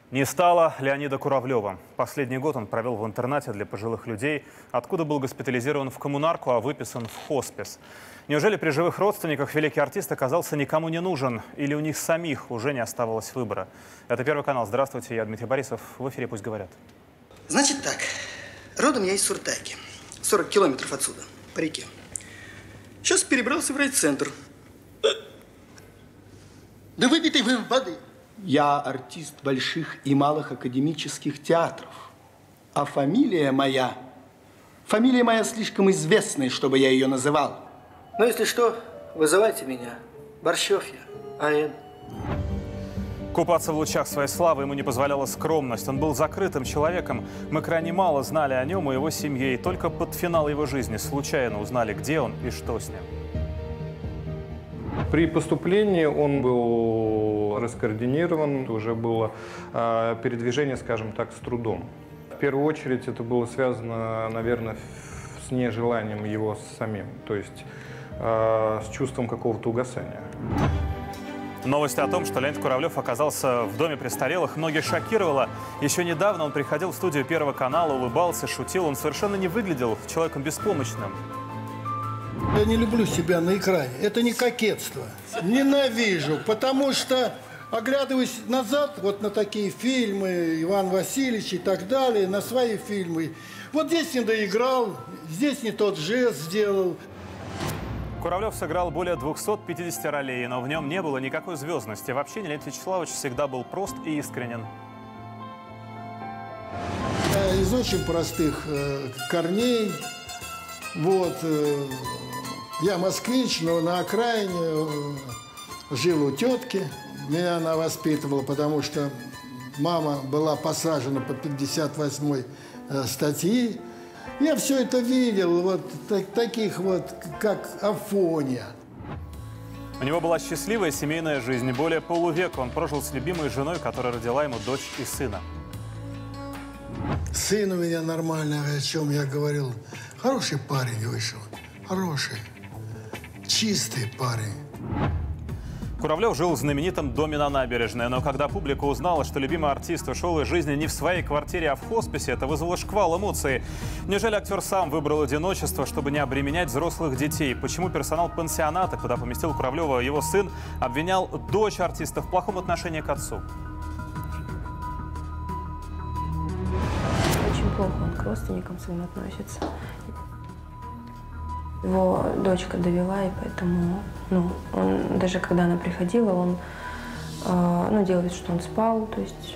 Не стало Леонида Куравлева. Последний год он провел в интернате для пожилых людей, откуда был госпитализирован в коммунарку, а выписан в хоспис. Неужели при живых родственниках великий артист оказался никому не нужен? Или у них самих уже не оставалось выбора? Это Первый канал. Здравствуйте, я Дмитрий Борисов. В эфире «Пусть говорят». Значит так, родом я из Суртайки, 40 километров отсюда, по реке. Сейчас перебрался в райцентр. Да выпейте вы воды. Я артист больших и малых академических театров. А фамилия моя слишком известная, чтобы я ее называл. Но если что, вызывайте меня. Борщев я, А.Н. Купаться в лучах своей славы ему не позволяла скромность. Он был закрытым человеком. Мы крайне мало знали о нем и его семье. И только под финал его жизни случайно узнали, где он и что с ним. При поступлении он был раскоординирован, уже было передвижение, скажем так, с трудом. В первую очередь это было связано, наверное, с нежеланием его самим, то есть с чувством какого-то угасания. Новость о том, что Леонид Куравлев оказался в доме престарелых, многих шокировала. Еще недавно он приходил в студию Первого канала, улыбался, шутил. Он совершенно не выглядел человеком беспомощным. Я не люблю себя на экране. Это не кокетство. Ненавижу, потому что, оглядываясь назад, вот на такие фильмы, Иван Васильевич и так далее, на свои фильмы, вот здесь не доиграл, здесь не тот жест сделал. Куравлев сыграл более 250 ролей, но в нем не было никакой звездности. Вообще Леонид Вячеславович всегда был прост и искренен. Я из очень простых корней. Вот. Я москвич, но на окраине жил у тетки. Меня она воспитывала, потому что мама была посажена по 58-й статьи. Я все это видел, вот таких вот, как Афоня. У него была счастливая семейная жизнь. Более полувека он прожил с любимой женой, которая родила ему дочь и сына. Сын у меня нормальный, о чем я говорил. Хороший парень вышел, хороший, чистый парень. Куравлев жил в знаменитом доме на набережной, но когда публика узнала, что любимый артист ушел из жизни не в своей квартире, а в хосписе, это вызвало шквал эмоций. Неужели актер сам выбрал одиночество, чтобы не обременять взрослых детей? Почему персонал пансионата, куда поместил Куравлева его сын, обвинял дочь артиста в плохом отношении к отцу? Очень плохо он к родственникам своим относится. Его дочка довела, и поэтому, он, даже когда она приходила, он, делал вид, что он спал, то есть,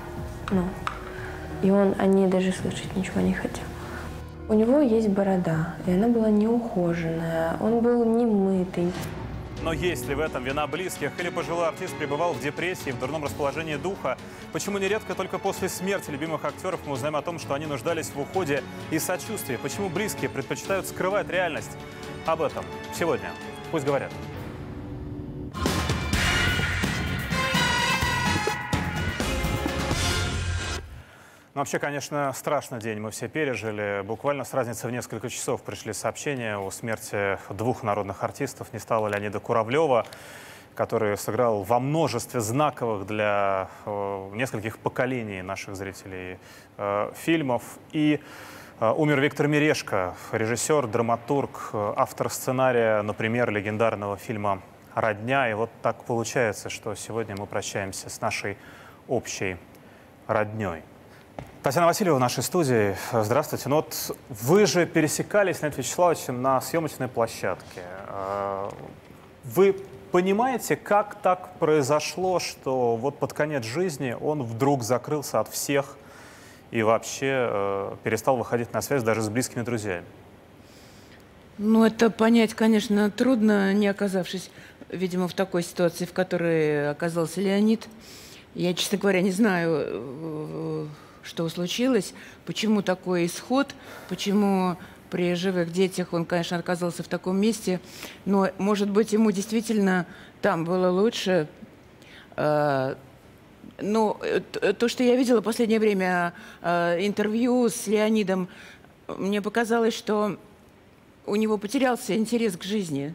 и они даже слышать ничего не хотят. У него есть борода, и она была неухоженная, он был немытый. Но есть ли в этом вина близких? Или пожилой артист пребывал в депрессии, в дурном расположении духа? Почему нередко только после смерти любимых актеров мы узнаем о том, что они нуждались в уходе и сочувствии? Почему близкие предпочитают скрывать реальность? Об этом сегодня «Пусть говорят». Вообще, конечно, страшный день мы все пережили. Буквально с разницей в несколько часов пришли сообщения о смерти двух народных артистов. Не стало Леонида Куравлева, который сыграл во множестве знаковых для нескольких поколений наших зрителей фильмов. И умер Виктор Мережко, режиссер, драматург, автор сценария, например, легендарного фильма «Родня». И вот так получается, что сегодня мы прощаемся с нашей общей родней. Татьяна Васильева в нашей студии. Здравствуйте. Ну вот вы же пересекались с Леонидом Вячеславовичем на съемочной площадке. Вы понимаете, как так произошло, что вот под конец жизни он вдруг закрылся от всех и вообще перестал выходить на связь даже с близкими друзьями? Ну, это понять, конечно, трудно, не оказавшись, видимо, в такой ситуации, в которой оказался Леонид. Я, честно говоря, не знаю, что случилось, почему такой исход, почему при живых детях он, конечно, оказался в таком месте, но, может быть, ему действительно там было лучше. Но то, что я видела в последнее время интервью с Леонидом, мне показалось, что у него потерялся интерес к жизни.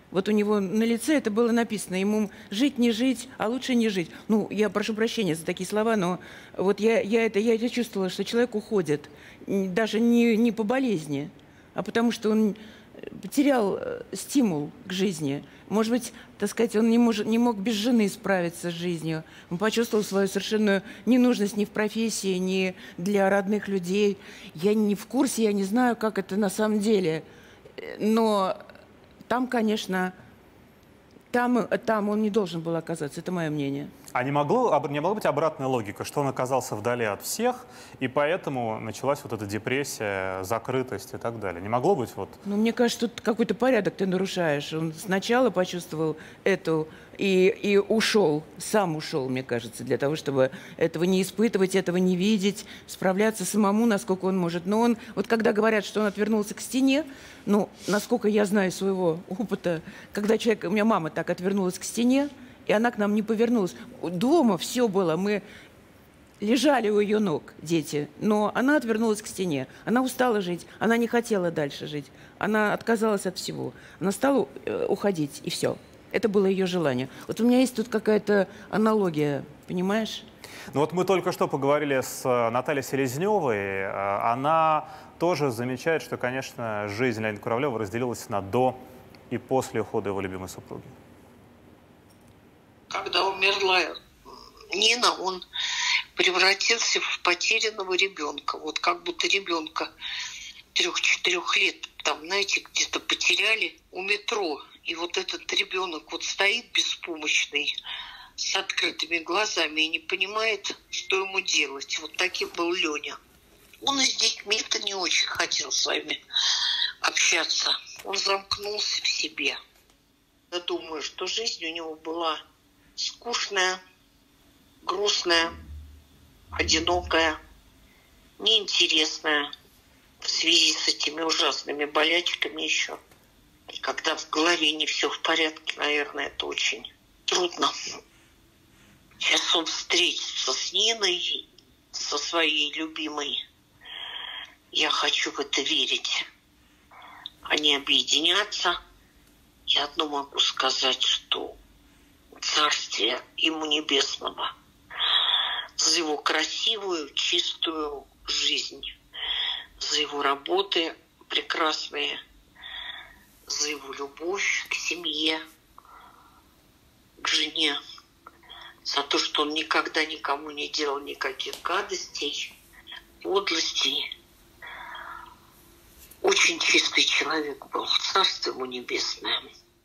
Вот у него на лице это было написано. Ему жить, не жить, а лучше не жить. Ну, я прошу прощения за такие слова, но вот я это чувствовала, что человек уходит. Даже не по болезни, а потому что он потерял стимул к жизни. Может быть, так сказать, он не мог без жены справиться с жизнью. Он почувствовал свою совершенную ненужность ни в профессии, ни для родных людей. Я не в курсе, я не знаю, как это на самом деле. Но там, конечно, там он не должен был оказаться. Это мое мнение. А не могла быть обратная логика, что он оказался вдали от всех, и поэтому началась вот эта депрессия, закрытость и так далее? Не могло быть вот? Ну, мне кажется, тут какой-то порядок ты нарушаешь. Он сначала почувствовал эту и ушел, сам ушел, мне кажется, для того, чтобы этого не испытывать, этого не видеть, справляться самому, насколько он может. Но он, вот когда говорят, что он отвернулся к стене, ну, насколько я знаю своего опыта, когда человек, у меня мама так отвернулась к стене, и она к нам не повернулась. Дома все было, мы лежали у ее ног, дети, но она отвернулась к стене. Она устала жить, она не хотела дальше жить. Она отказалась от всего. Она стала уходить, и все. Это было ее желание. Вот у меня есть тут какая-то аналогия, понимаешь? Ну вот мы только что поговорили с Натальей Селезневой. Она тоже замечает, что, конечно, жизнь Леонида Куравлева разделилась на до и после ухода его любимой супруги. Когда умерла Нина, он превратился в потерянного ребенка. Вот как будто ребенка 3-4 лет, там, знаете, где-то потеряли у метро. И вот этот ребенок вот стоит беспомощный, с открытыми глазами и не понимает, что ему делать. Вот таким был Леня. Он и с детьми-то не очень хотел с вами общаться. Он замкнулся в себе. Я думаю, что жизнь у него была скучная, грустная, одинокая, неинтересная в связи с этими ужасными болячками еще. И когда в голове не все в порядке, наверное, это очень трудно. Сейчас он встретится с Ниной, со своей любимой. Я хочу в это верить. Они объединятся. И одно могу сказать, что царствие ему небесного за его красивую, чистую жизнь, за его работы прекрасные, за его любовь к семье, к жене, за то, что он никогда никому не делал никаких гадостей, подлостей. Очень чистый человек был, царство ему небесное.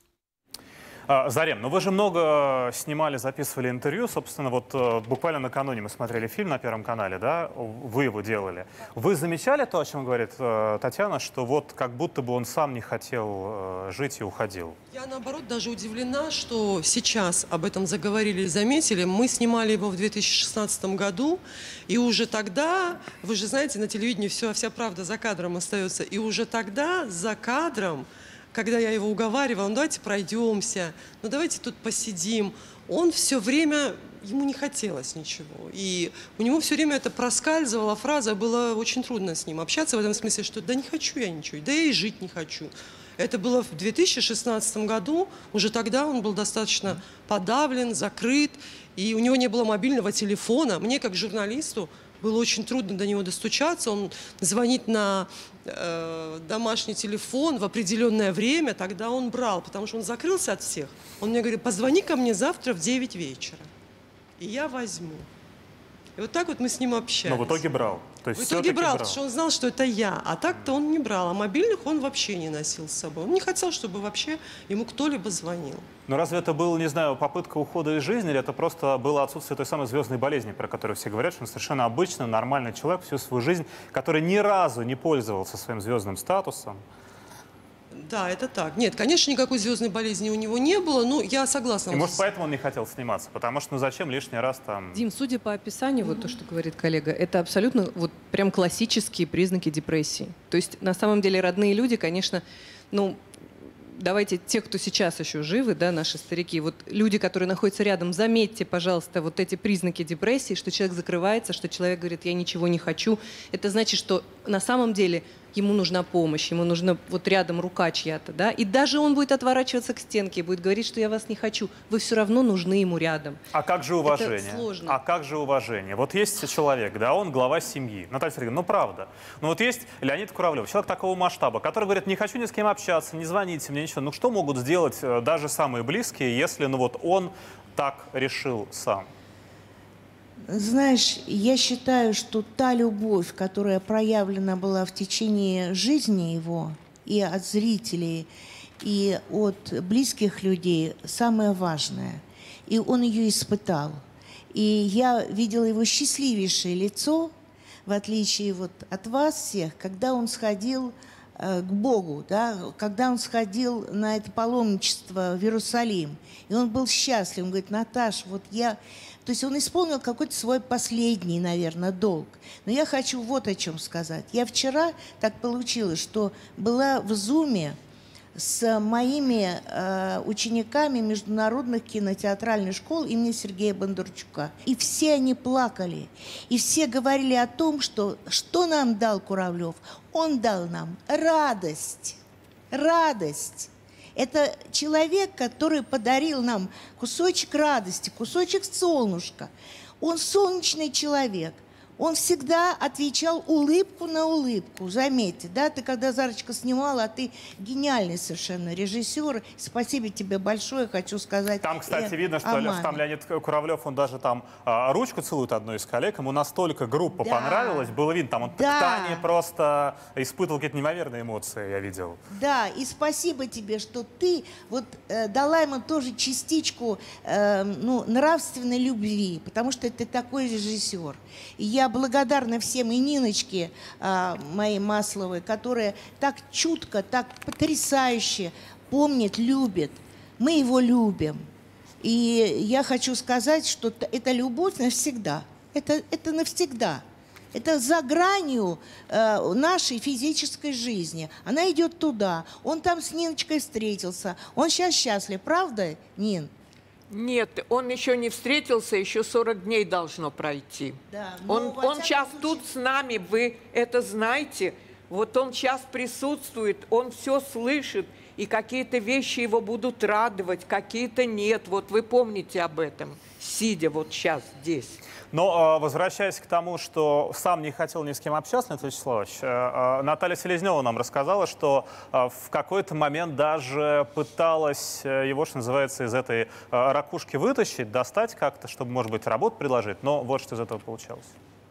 Зарем, ну вы же много снимали, записывали интервью. Собственно, вот буквально накануне мы смотрели фильм на Первом канале, да? Вы его делали. Вы замечали то, о чем говорит Татьяна, что вот как будто бы он сам не хотел жить и уходил? Я, наоборот, даже удивлена, что сейчас об этом заговорили и заметили. Мы снимали его в 2016 году, и уже тогда, вы же знаете, на телевидении вся правда за кадром остается, и уже тогда за кадром, когда я его уговаривала, ну давайте пройдемся, ну давайте тут посидим, он все время, ему не хотелось ничего. И у него все время это проскальзывала фраза, было очень трудно с ним общаться в этом смысле, что да не хочу я ничего, да я и жить не хочу. Это было в 2016 году, уже тогда он был достаточно подавлен, закрыт, и у него не было мобильного телефона. Мне, как журналисту, было очень трудно до него достучаться. Он звонит на домашний телефон в определенное время, тогда он брал, потому что он закрылся от всех. Он мне говорит, позвони ко мне завтра в 9 вечера, и я возьму. И вот так вот мы с ним общались. Но в итоге брал. То есть в итоге брал, потому что он знал, что это я. А так-то он не брал. А мобильных он вообще не носил с собой. Он не хотел, чтобы вообще ему кто-либо звонил. Но разве это была, не знаю, попытка ухода из жизни, или это просто было отсутствие той самой звездной болезни, про которую все говорят, что он совершенно обычный, нормальный человек всю свою жизнь, который ни разу не пользовался своим звездным статусом? Да, это так. Нет, конечно, никакой звездной болезни у него не было, но я согласна. И, может, поэтому он не хотел сниматься, потому что, ну, зачем лишний раз там... Дим, судя по описанию, вот то, что говорит коллега, это абсолютно вот прям классические признаки депрессии. То есть, на самом деле, родные люди, конечно, ну, давайте, те, кто сейчас еще живы, да, наши старики, вот люди, которые находятся рядом, заметьте, пожалуйста, вот эти признаки депрессии, что человек закрывается, что человек говорит, я ничего не хочу. Это значит, что на самом деле ему нужна помощь, ему нужна вот рядом рука чья-то, да, и даже он будет отворачиваться к стенке и будет говорить, что я вас не хочу, вы все равно нужны ему рядом. А как же уважение? Это сложно. А как же уважение? Вот есть человек, да, он глава семьи. Наталья Сергеевна, ну правда. Ну вот есть Леонид Куравлев, человек такого масштаба, который говорит, не хочу ни с кем общаться, не звоните мне, ничего. Ну что могут сделать даже самые близкие, если ну вот он так решил сам? Знаешь, я считаю, что та любовь, которая проявлена была в течение жизни его, и от зрителей, и от близких людей, самое важное. И он ее испытал. И я видела его счастливейшее лицо, в отличие вот от вас всех, когда он сходил к Богу, да, когда он сходил на это паломничество в Иерусалим. И он был счастлив. Он говорит, Наташ, вот я... То есть он исполнил какой-то свой последний, наверное, долг. Но я хочу вот о чем сказать. Я вчера так получилось, что была в Зуме с моими учениками международных кинотеатральных школ имени Сергея Бондарчука. И все они плакали. И все говорили о том, что нам дал Куравлев? Он дал нам радость. Радость. Это человек, который подарил нам кусочек радости, кусочек солнышка. Он солнечный человек. Он всегда отвечал улыбку на улыбку. Заметьте, да, ты когда Зарочка снимала, а ты гениальный совершенно режиссер. Спасибо тебе большое, хочу сказать. Там, кстати, видно, что там Леонид Куравлев, он даже там ручку целует одной из коллег. Ему настолько группа понравилась, было видно, там он к Тане просто испытывал какие-то неимоверные эмоции, я видел. Да, и спасибо тебе, что ты вот дала ему тоже частичку нравственной любви, потому что ты такой режиссер. И я благодарна всем, и Ниночке моей Масловой, которая так чутко, так потрясающе помнит, любит. Мы его любим. И я хочу сказать, что эта любовь навсегда. Это навсегда. Это за гранью нашей физической жизни. Она идет туда. Он там с Ниночкой встретился. Он сейчас счастлив, правда, Нин? Нет, он еще не встретился, еще 40 дней должно пройти. Да, он сейчас тут с нами, вы это знаете. Вот он сейчас присутствует, он все слышит, и какие-то вещи его будут радовать, какие-то нет. Вот вы помните об этом, сидя вот сейчас здесь. Но возвращаясь к тому, что сам не хотел ни с кем общаться, Наталья Вячеславович, Наталья Селезнева нам рассказала, что в какой-то момент даже пыталась его, что называется, из этой ракушки вытащить, достать как-то, чтобы, может быть, работу предложить. Но вот что из этого получалось.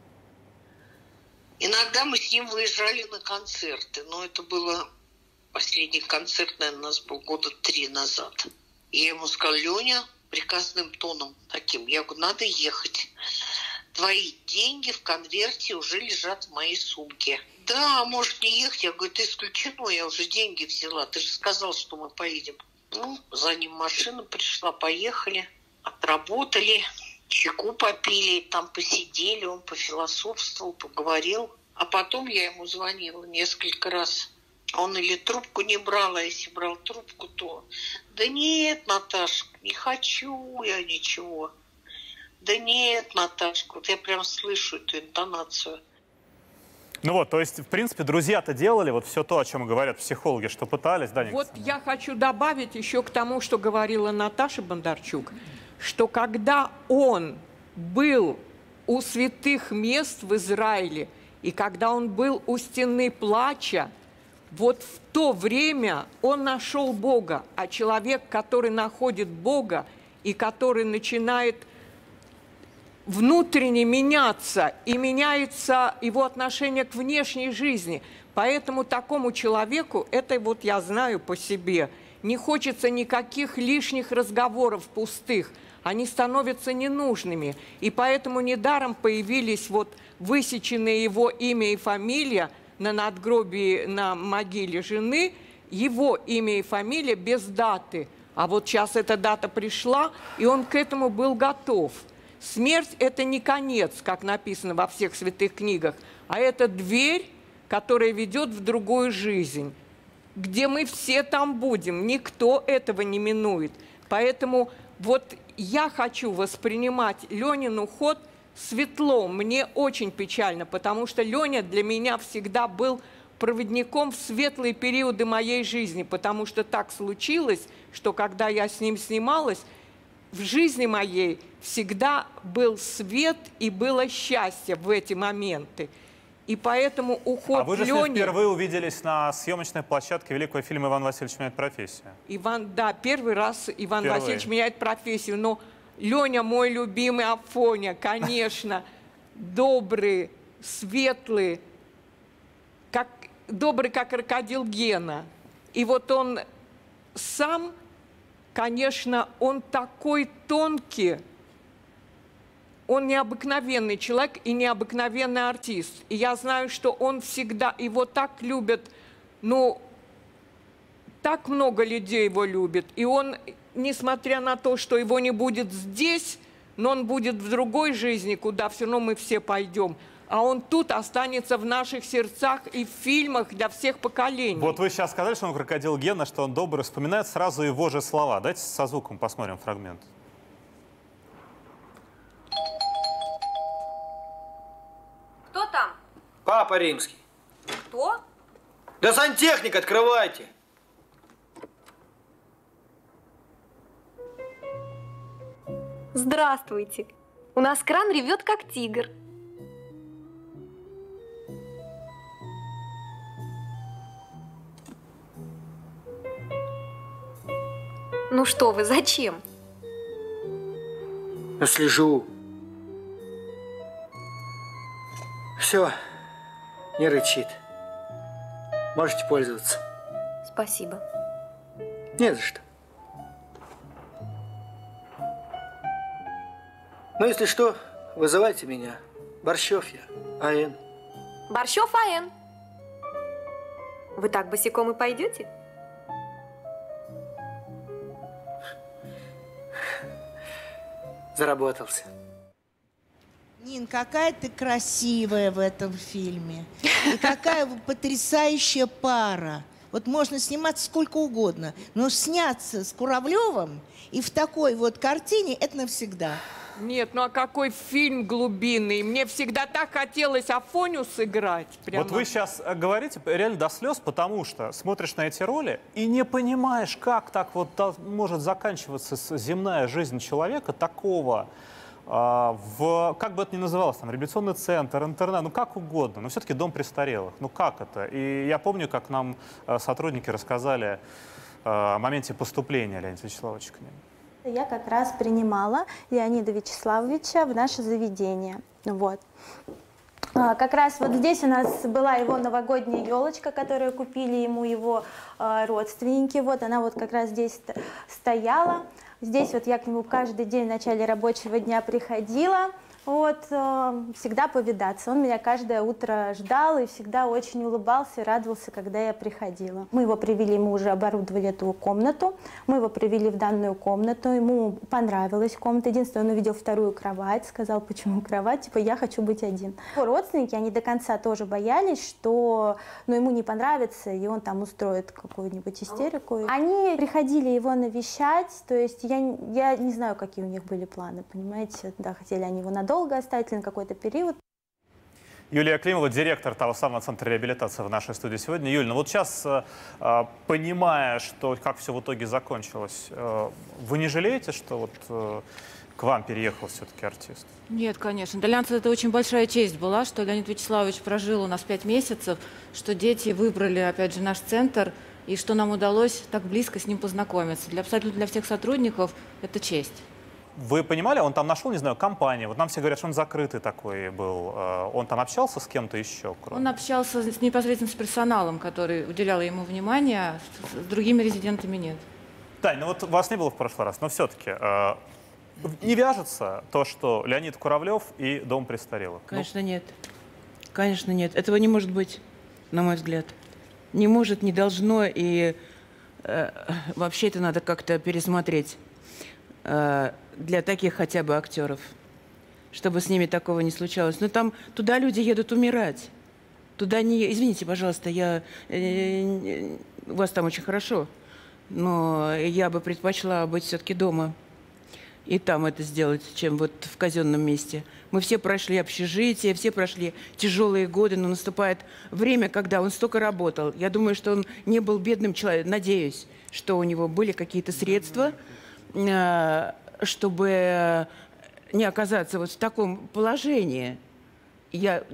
Иногда мы с ним выезжали на концерты, но это было последний концерт, наверное, у нас был года 3 назад. И я ему сказала, Леня, приказным тоном таким, я говорю, надо ехать. Твои деньги в конверте уже лежат в моей сумке. Да, может не ехать. Я говорю, это исключено, я уже деньги взяла. Ты же сказал, что мы поедем. Ну, за ним машина пришла, поехали, отработали, чайку попили, там посидели, он пофилософствовал, поговорил. А потом я ему звонила несколько раз. Он или трубку не брал, а если брал трубку, то... Да нет, Наташка, не хочу я ничего. Да нет, Наташка, вот я прям слышу эту интонацию. Ну вот, то есть, в принципе, друзья-то делали вот все то, о чем говорят психологи, что пытались, да, Вот я хочу добавить еще к тому, что говорила Наташа Бондарчук, что когда он был у святых мест в Израиле, и когда он был у стены плача, вот в то время он нашел Бога, а человек, который находит Бога и который начинает внутренне меняться, и меняется его отношение к внешней жизни. Поэтому такому человеку, это вот я знаю по себе, не хочется никаких лишних разговоров пустых, они становятся ненужными. И поэтому недаром появились вот высеченные его имя и фамилия на надгробии, на могиле жены, его имя и фамилия без даты. А вот сейчас эта дата пришла, и он к этому был готов. Смерть – это не конец, как написано во всех святых книгах, а это дверь, которая ведет в другую жизнь, где мы все там будем, никто этого не минует. Поэтому вот я хочу воспринимать Ленин уход светло. Мне очень печально, потому что Леня для меня всегда был проводником в светлые периоды моей жизни, потому что так случилось, что когда я с ним снималась, в жизни моей всегда был свет и было счастье в эти моменты. И поэтому уход А вы же Лёни... впервые увиделись на съемочной площадке великого фильма «Иван Васильевич меняет профессию». Да, первый раз Иван Васильевич меняет профессию. Но Леня мой любимый Афоня, конечно, добрый, светлый, добрый, как крокодил Гена. И вот он сам, конечно, он такой тонкий, он необыкновенный человек и необыкновенный артист. И я знаю, что он всегда, его так любят, ну, так много людей его любят. И он, несмотря на то, что его не будет здесь, но он будет в другой жизни, куда все равно мы все пойдем. А он тут останется в наших сердцах и в фильмах для всех поколений. Вот вы сейчас сказали, что он крокодил Гена, что он добрый, вспоминает сразу его же слова. Давайте со звуком посмотрим фрагмент. Кто там? Папа Римский. Кто? Да сантехник, открывайте. Здравствуйте. У нас кран ревет, как тигр. Ну что вы, зачем? Я слежу. Все, не рычит. Можете пользоваться. Спасибо. Не за что. Ну, если что, вызывайте меня. Борщев я, А.Н. Борщев А.Н. Вы так босиком и пойдете? Заработался. Нин, какая ты красивая в этом фильме. И какая потрясающая пара. Вот можно сниматься сколько угодно, но сняться с Куравлевым и в такой вот картине – это навсегда. Нет, ну а какой фильм глубинный. Мне всегда так хотелось Афоню сыграть. Прямо. Вот вы сейчас говорите реально до слез, потому что смотришь на эти роли и не понимаешь, как так вот может заканчиваться земная жизнь человека такого, как бы это ни называлось, там, реабилитационный центр, интернат, ну как угодно, но все-таки дом престарелых. Ну как это? И я помню, как нам сотрудники рассказали о моменте поступления Леонида Вячеславовича к ним. Я как раз принимала Леонида Вячеславовича в наше заведение. Вот. Как раз вот здесь у нас была его новогодняя елочка, которую купили ему его родственники. Вот она вот как раз здесь стояла. Здесь вот я к нему каждый день в начале рабочего дня приходила. Вот, всегда повидаться. Он меня каждое утро ждал и всегда очень улыбался и радовался, когда я приходила. Мы его привели, мы уже оборудовали эту комнату. Мы его привели в данную комнату. Ему понравилась комната. Единственное, он увидел вторую кровать, сказал, почему кровать, типа, я хочу быть один. Его родственники, они до конца тоже боялись, что ему не понравится, и он там устроит какую-нибудь истерику. Они приходили его навещать, то есть я не знаю, какие у них были планы, понимаете, да, хотели они его надолго оставить на какой-то период. Юлия Климова, директор того самого центра реабилитации в нашей студии сегодня. Юль, ну вот сейчас, понимая, что как все в итоге закончилось, вы не жалеете, что вот к вам переехал все-таки артист? Нет, конечно. Для нас это очень большая честь была, что Леонид Вячеславович прожил у нас 5 месяцев, что дети выбрали, опять же, наш центр, и что нам удалось так близко с ним познакомиться. Абсолютно для всех сотрудников это честь. Вы понимали, он там нашел, не знаю, компанию. Вот нам все говорят, что он закрытый такой был. Он там общался с кем-то еще? Он общался непосредственно с персоналом, который уделял ему внимание, с другими резидентами нет. Тань, ну вот вас не было в прошлый раз, но все-таки не вяжется то, что Леонид Куравлев и дом престарелых? Конечно, нет. Конечно, нет. Этого не может быть, на мой взгляд. Не может, не должно, и вообще это надо как-то пересмотреть. Для таких хотя бы актеров, чтобы с ними такого не случалось. Но там туда люди едут умирать. Туда не... Извините, пожалуйста, у вас там очень хорошо, но я бы предпочла быть все-таки дома. и там это сделать, чем вот в казенном месте. Мы все прошли общежитие, все прошли тяжелые годы, но наступает время, когда он столько работал. Я думаю, что он не был бедным человеком. Надеюсь, что у него были какие-то средства, чтобы не оказаться вот в таком положении. Я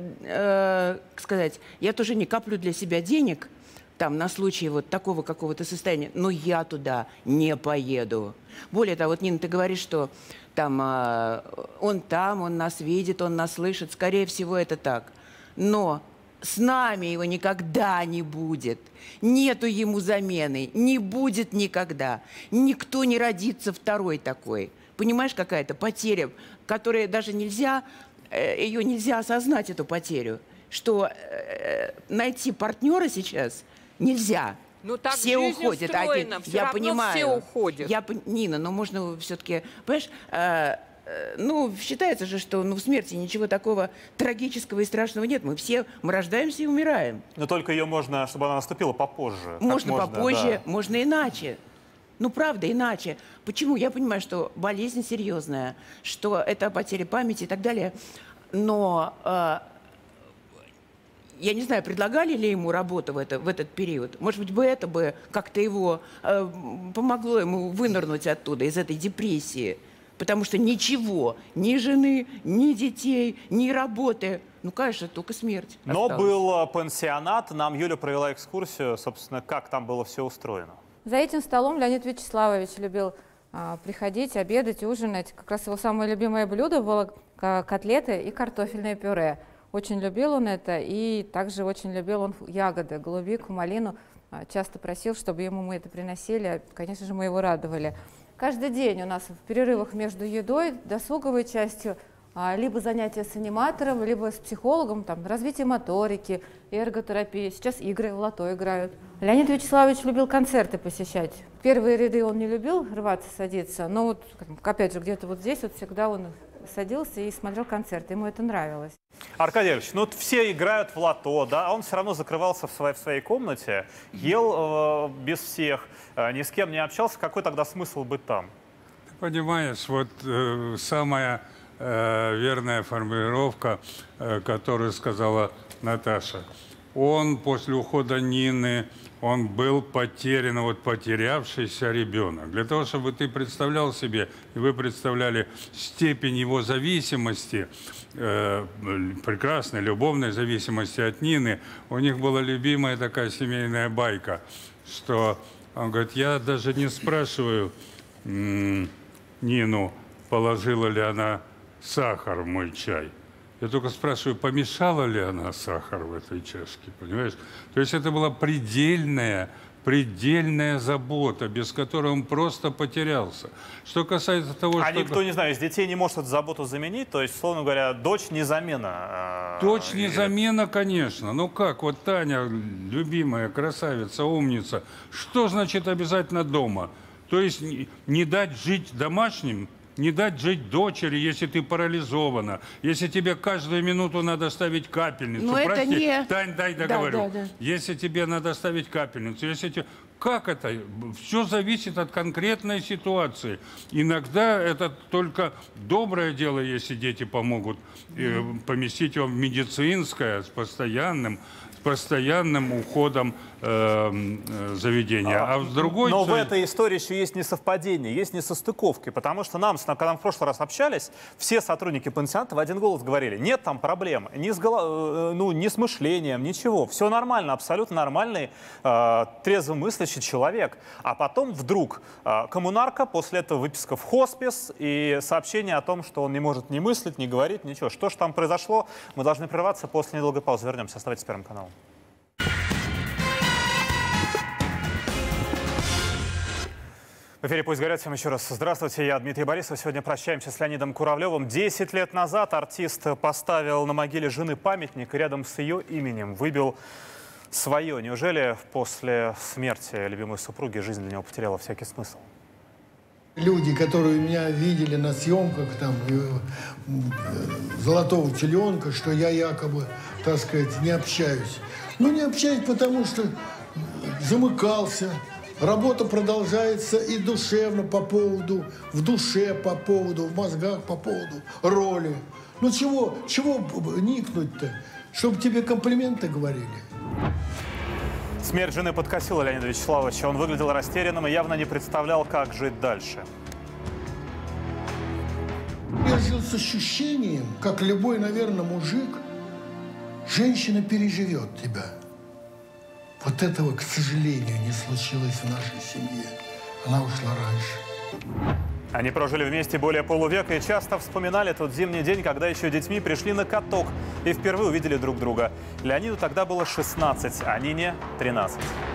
тоже не коплю для себя денег там на случай вот такого какого-то состояния, но я туда не поеду. Более того, вот, Нина, ты говоришь, что там, он нас видит, он нас слышит. Скорее всего, это так. Но с нами его никогда не будет. Нету ему замены. Не будет никогда. Никто не родится второй такой. Понимаешь, какая-то потеря, которая даже нельзя, ее нельзя осознать, эту потерю. Что найти партнера сейчас нельзя. Ну, так все уходят. Я понимаю. Все уходят. Нина, но можно все-таки, понимаешь, считается же, что в смерти ничего такого трагического и страшного нет. Мы рождаемся и умираем. Но только ее можно, чтобы она наступила попозже. Можно попозже, да. Можно иначе. Правда, иначе. Почему? Я понимаю, что болезнь серьезная, что это потеря памяти и так далее. Но я не знаю, предлагали ли ему работу в этот период. Может быть, это бы как-то его помогло ему вынырнуть оттуда, из этой депрессии. Потому что ничего, ни жены, ни детей, ни работы. Конечно, только смерть осталась. Но был пансионат. Нам Юля провела экскурсию, собственно, как там было все устроено. За этим столом Леонид Вячеславович любил приходить, обедать, ужинать. Как раз его самое любимое блюдо было котлеты и картофельное пюре. Очень любил он это, и также очень любил он ягоды, голубику, малину. Часто просил, чтобы мы это приносили. Конечно же, мы его радовали. Каждый день у нас в перерывах между едой, досуговой частью, либо занятия с аниматором, либо с психологом, развитие моторики, эрготерапия. Сейчас игры в лото играют. Леонид Вячеславович любил концерты посещать. Первые ряды он не любил рваться, садиться, но опять же, где-то здесь всегда он садился и смотрел концерты, ему это нравилось. Аркадий Ильич, все играют в лото, да, а он все равно закрывался в своей комнате, ел без всех, ни с кем не общался. Какой тогда смысл быть там? Ты понимаешь, самая верная формулировка, которую сказала Наташа. Он после ухода Нины, он был потерян, потерявшийся ребенок. Для того, чтобы ты представлял себе, и вы представляли степень его зависимости, прекрасной любовной зависимости от Нины, у них была любимая такая семейная байка, что он говорит, я даже не спрашиваю Нину, положила ли она сахар в мой чай. Я только спрашиваю, помешала ли она сахар в этой чашке, понимаешь? То есть это была предельная забота, без которой он просто потерялся. Что касается того, что... никто, не знаю, из детей не может эту заботу заменить? То есть, условно говоря, дочь не замена? Дочь не замена, конечно. Ну как, Таня, любимая, красавица, умница. Что значит обязательно дома? То есть не дать жить домашним, не дать жить дочери, если ты парализована, если тебе каждую минуту надо ставить капельницу. Но это не... Тань, дай договорю. Да. Если тебе надо ставить капельницу, как это? Все зависит от конкретной ситуации. Иногда это только доброе дело, если дети помогут поместить его в медицинское с постоянным уходом заведения. Но в этой истории еще есть несовпадение, есть несостыковки, потому что когда мы в прошлый раз общались, все сотрудники пансионата в один голос говорили, нет там проблем, ни с мышлением, ничего, все нормально, абсолютно нормальный, трезвомыслящий человек. А потом вдруг коммунарка, после этого выписка в хоспис и сообщение о том, что он не может ни мыслить, ни говорить, ничего. Что же там произошло, мы должны прерваться, после недолгой паузы вернемся. Оставайтесь с Первым каналом. В эфире «Пусть говорят». Всем еще раз здравствуйте. Я Дмитрий Борисов. Сегодня прощаемся с Леонидом Куравлевым. 10 лет назад артист поставил на могиле жены памятник и рядом с ее именем выбил свое. Неужели после смерти любимой супруги жизнь для него потеряла всякий смысл? Люди, которые меня видели на съемках «Золотого теленка», что я якобы, так сказать, не общаюсь. Не общаюсь, потому что замыкался, Работа продолжается и душевно по поводу, в душе по поводу, в мозгах по поводу роли. Ну чего никнуть-то, чтобы тебе комплименты говорили? Смерть жены подкосила Леонида Вячеславовича. Он выглядел растерянным и явно не представлял, как жить дальше. Я жил с ощущением, как любой, наверное, мужик, женщина переживет тебя. Вот этого, к сожалению, не случилось в нашей семье. Она ушла раньше. Они прожили вместе более полувека и часто вспоминали тот зимний день, когда еще детьми пришли на каток и впервые увидели друг друга. Леониду тогда было 16, а Нине 13.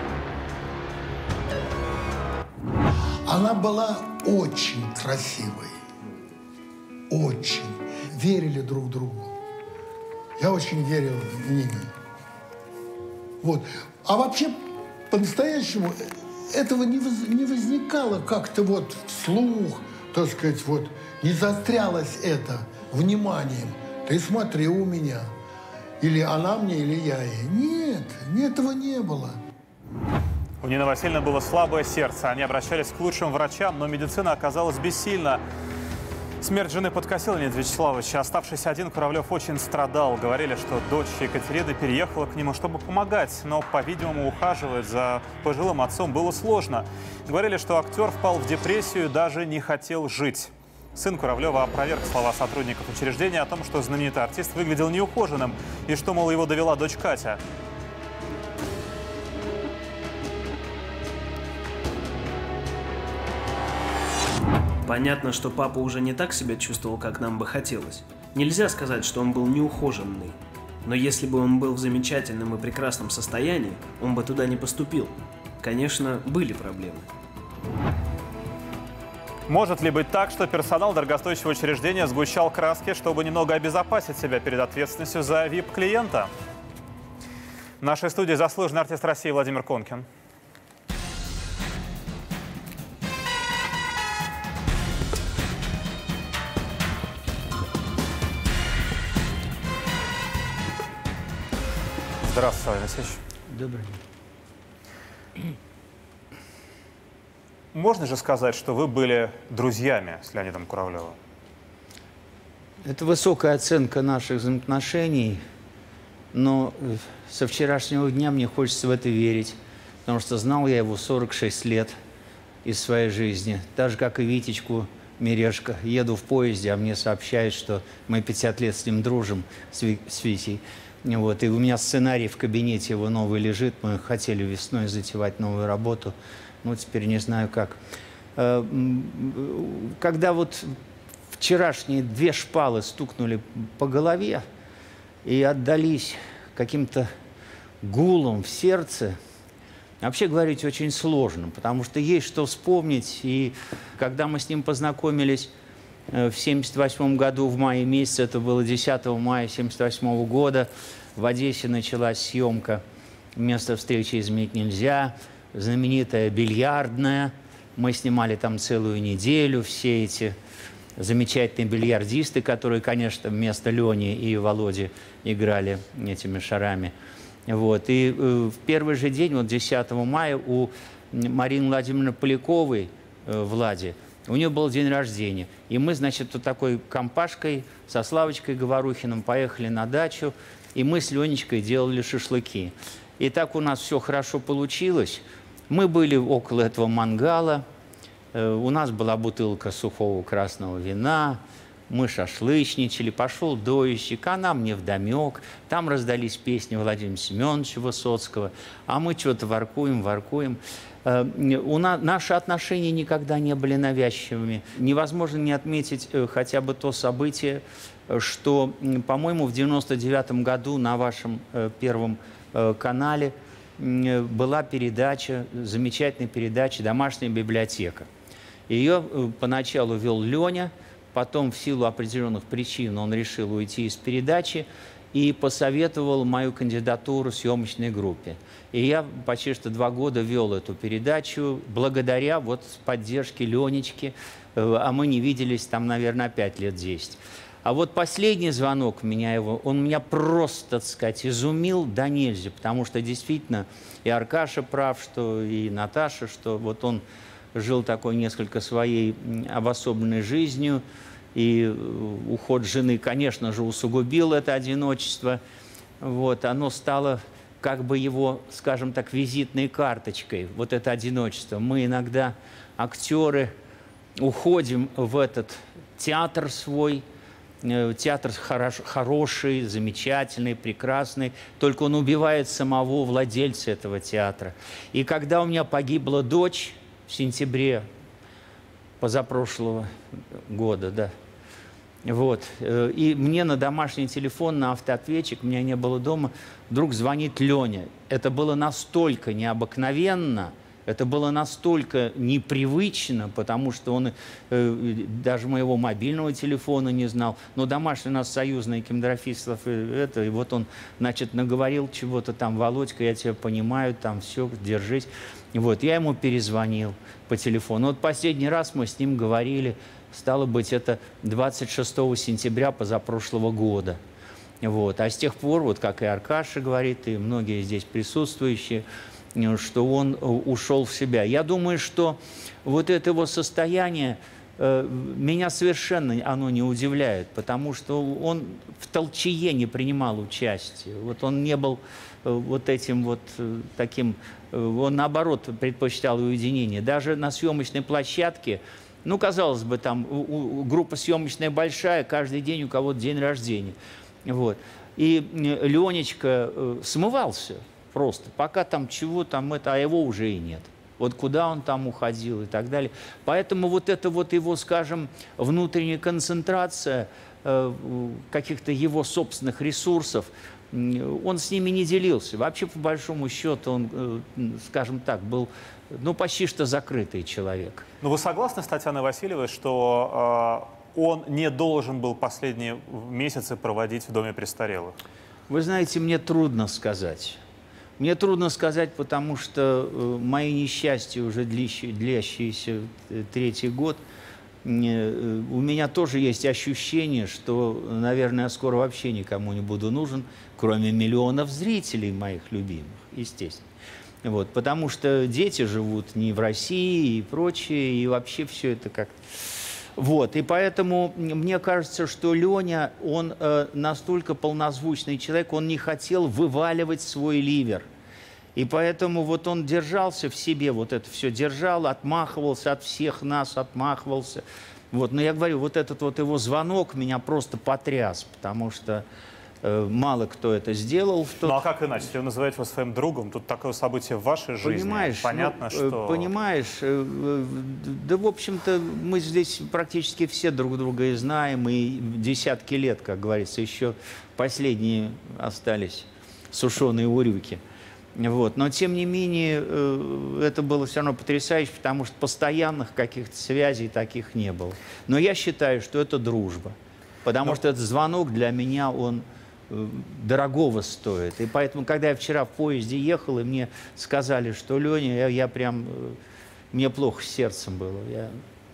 Она была очень красивой. Очень. Верили друг другу. Я очень верил в Нине. Вот. А вообще, по-настоящему, этого не возникало как-то вот вслух, так сказать, вот, не заострялось это вниманием. Ты смотри у меня. Или она мне, или я ей. Нет, этого не было. У Нины Васильевны было слабое сердце. Они обращались к лучшим врачам, но медицина оказалась бессильна. Смерть жены подкосила Леонида Вячеславовича. Оставшийся один, Куравлев очень страдал. Говорили, что дочь Екатерины переехала к нему, чтобы помогать. Но, по-видимому, ухаживать за пожилым отцом было сложно. Говорили, что актер впал в депрессию и даже не хотел жить. Сын Куравлева опроверг слова сотрудников учреждения о том, что знаменитый артист выглядел неухоженным и что, мол, его довела дочь Катя. Понятно, что папа уже не так себя чувствовал, как нам бы хотелось. Нельзя сказать, что он был неухоженный. Но если бы он был в замечательном и прекрасном состоянии, он бы туда не поступил. Конечно, были проблемы. Может ли быть так, что персонал дорогостоящего учреждения сгущал краски, чтобы немного обезопасить себя перед ответственностью за VIP-клиента? В нашей студии заслуженный артист России Владимир Конкин. Здравствуйте, Владимир Алексеевич. Добрый день. Можно же сказать, что вы были друзьями с Леонидом Куравлевым? Это высокая оценка наших взаимоотношений, но со вчерашнего дня мне хочется в это верить, потому что знал я его 46 лет из своей жизни, так же, как и Витечку Мережко. Еду в поезде, а мне сообщают, что мы 50 лет с ним дружим, с Витей. Вот, и у меня сценарий в кабинете его новый лежит. Мы хотели весной затевать новую работу. Ну, теперь не знаю как. Когда вот вчерашние 2 шпалы стукнули по голове и отдались каким-то гулом в сердце, вообще говорить очень сложно, потому что есть что вспомнить. И когда мы с ним познакомились в 1978 году, в мае месяце, это было 10 мая 1978 года, в Одессе началась съемка «Место встречи изменить нельзя», знаменитая бильярдная. Мы снимали там целую неделю, все эти замечательные бильярдисты, которые, конечно, вместо Лени и Володи играли этими шарами. Вот. И в первый же день, вот 10 мая, у Марины Владимировны Поляковой, Влади, у нее был день рождения. И мы, значит, вот такой компашкой со Славочкой Говорухиным поехали на дачу, и мы с Ленечкой делали шашлыки. И так у нас все хорошо получилось. Мы были около этого мангала, у нас была бутылка сухого красного вина, мы шашлычничали, пошел дойщик, она мне вдомек, там раздались песни Владимира Семеновича Высоцкого, а мы что-то воркуем. Наши отношения никогда не были навязчивыми. Невозможно не отметить хотя бы то событие, что, по-моему, в 1999 году на вашем Первом канале была передача, замечательная передача «Домашняя библиотека». Ее поначалу вел Леня, потом в силу определенных причин он решил уйти из передачи и посоветовал мою кандидатуру в съемочной группе. И я почти что 2 года вел эту передачу благодаря вот поддержке Ленечки, а мы не виделись там, наверное, 5 лет 10. А вот последний звонок он меня просто, так сказать, изумил до нельзя, потому что действительно и Аркаша прав, что и Наташа, что вот он жил такой несколько своей обособленной жизнью, и уход жены, конечно же, усугубил это одиночество. Вот, оно стало как бы его, скажем так, визитной карточкой, вот это одиночество. Мы иногда, актеры, уходим в этот театр свой, театр хороший, замечательный, прекрасный, только он убивает самого владельца этого театра. И когда у меня погибла дочь в сентябре позапрошлого года, да, вот, и мне на домашний телефон, на автоответчик, меня не было дома, вдруг звонит Леня. Это было настолько необыкновенно, это было настолько непривычно, потому что он даже моего мобильного телефона не знал. Но домашний у нас союзный кинематографистов, и вот он, значит, наговорил чего-то там: Володька, я тебя понимаю, там все, держись. Вот, я ему перезвонил по телефону. Вот последний раз мы с ним говорили, стало быть, это 26 сентября позапрошлого года. Вот. А с тех пор, вот как и Аркаша говорит, и многие здесь присутствующие, что он ушел в себя. Я думаю, что вот это его состояние меня совершенно оно не удивляет, потому что он в толчее не принимал участия. Вот он не был вот этим вот таким, он наоборот предпочитал уединение. Даже на съемочной площадке, ну, казалось бы, там группа съемочная большая, каждый день у кого-то день рождения. Вот. И Ленечка смывался просто, пока там чего там это, а его уже и нет. Вот куда он там уходил и так далее. Поэтому вот это вот его, скажем, внутренняя концентрация каких-то его собственных ресурсов, он с ними не делился. Вообще, по большому счету, он, скажем так, был, ну, почти что закрытый человек. Но вы согласны с Татьяной Васильевой, что он не должен был последние месяцы проводить в доме престарелых? Вы знаете, мне трудно сказать. Мне трудно сказать, потому что мои несчастья, уже длящиеся третий год, у меня тоже есть ощущение, что, наверное, я скоро вообще никому не буду нужен, кроме миллионов зрителей моих любимых, естественно. Вот, потому что дети живут не в России и прочее, и вообще все это как-то... Вот, и поэтому мне кажется, что Леня, он настолько полнозвучный человек, он не хотел вываливать свой ливер. И поэтому вот он держался в себе, вот это все держал, отмахивался от всех нас, отмахивался. Вот, но я говорю, вот этот вот его звонок меня просто потряс, потому что мало кто это сделал. Ну а как иначе? Если вы называете его своим другом, тут такое событие в вашей жизни. Понимаешь, понятно, что... Понимаешь, да, в общем-то, мы здесь практически все друг друга и знаем, и десятки лет, как говорится, еще последние остались сушеные урюки. Вот. Но, тем не менее, это было все равно потрясающе, потому что постоянных каких-то связей таких не было. Но я считаю, что это дружба, потому что этот звонок для меня, он дорогого стоит. И поэтому, когда я вчера в поезде ехал, и мне сказали, что Леня, я прям, мне плохо с сердцем было. Я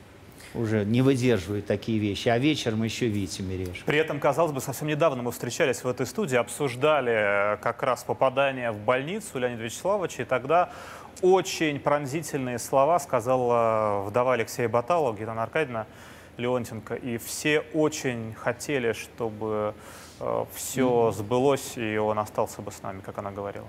уже не выдерживаю такие вещи. А вечером еще Витями режу. При этом, казалось бы, совсем недавно мы встречались в этой студии, обсуждали как раз попадание в больницу Леонида Вячеславовича, и тогда очень пронзительные слова сказала вдова Алексея Баталова, Гитана Аркадьевна Леонтенко, и все очень хотели, чтобы все сбылось, и он остался бы с нами, как она говорила.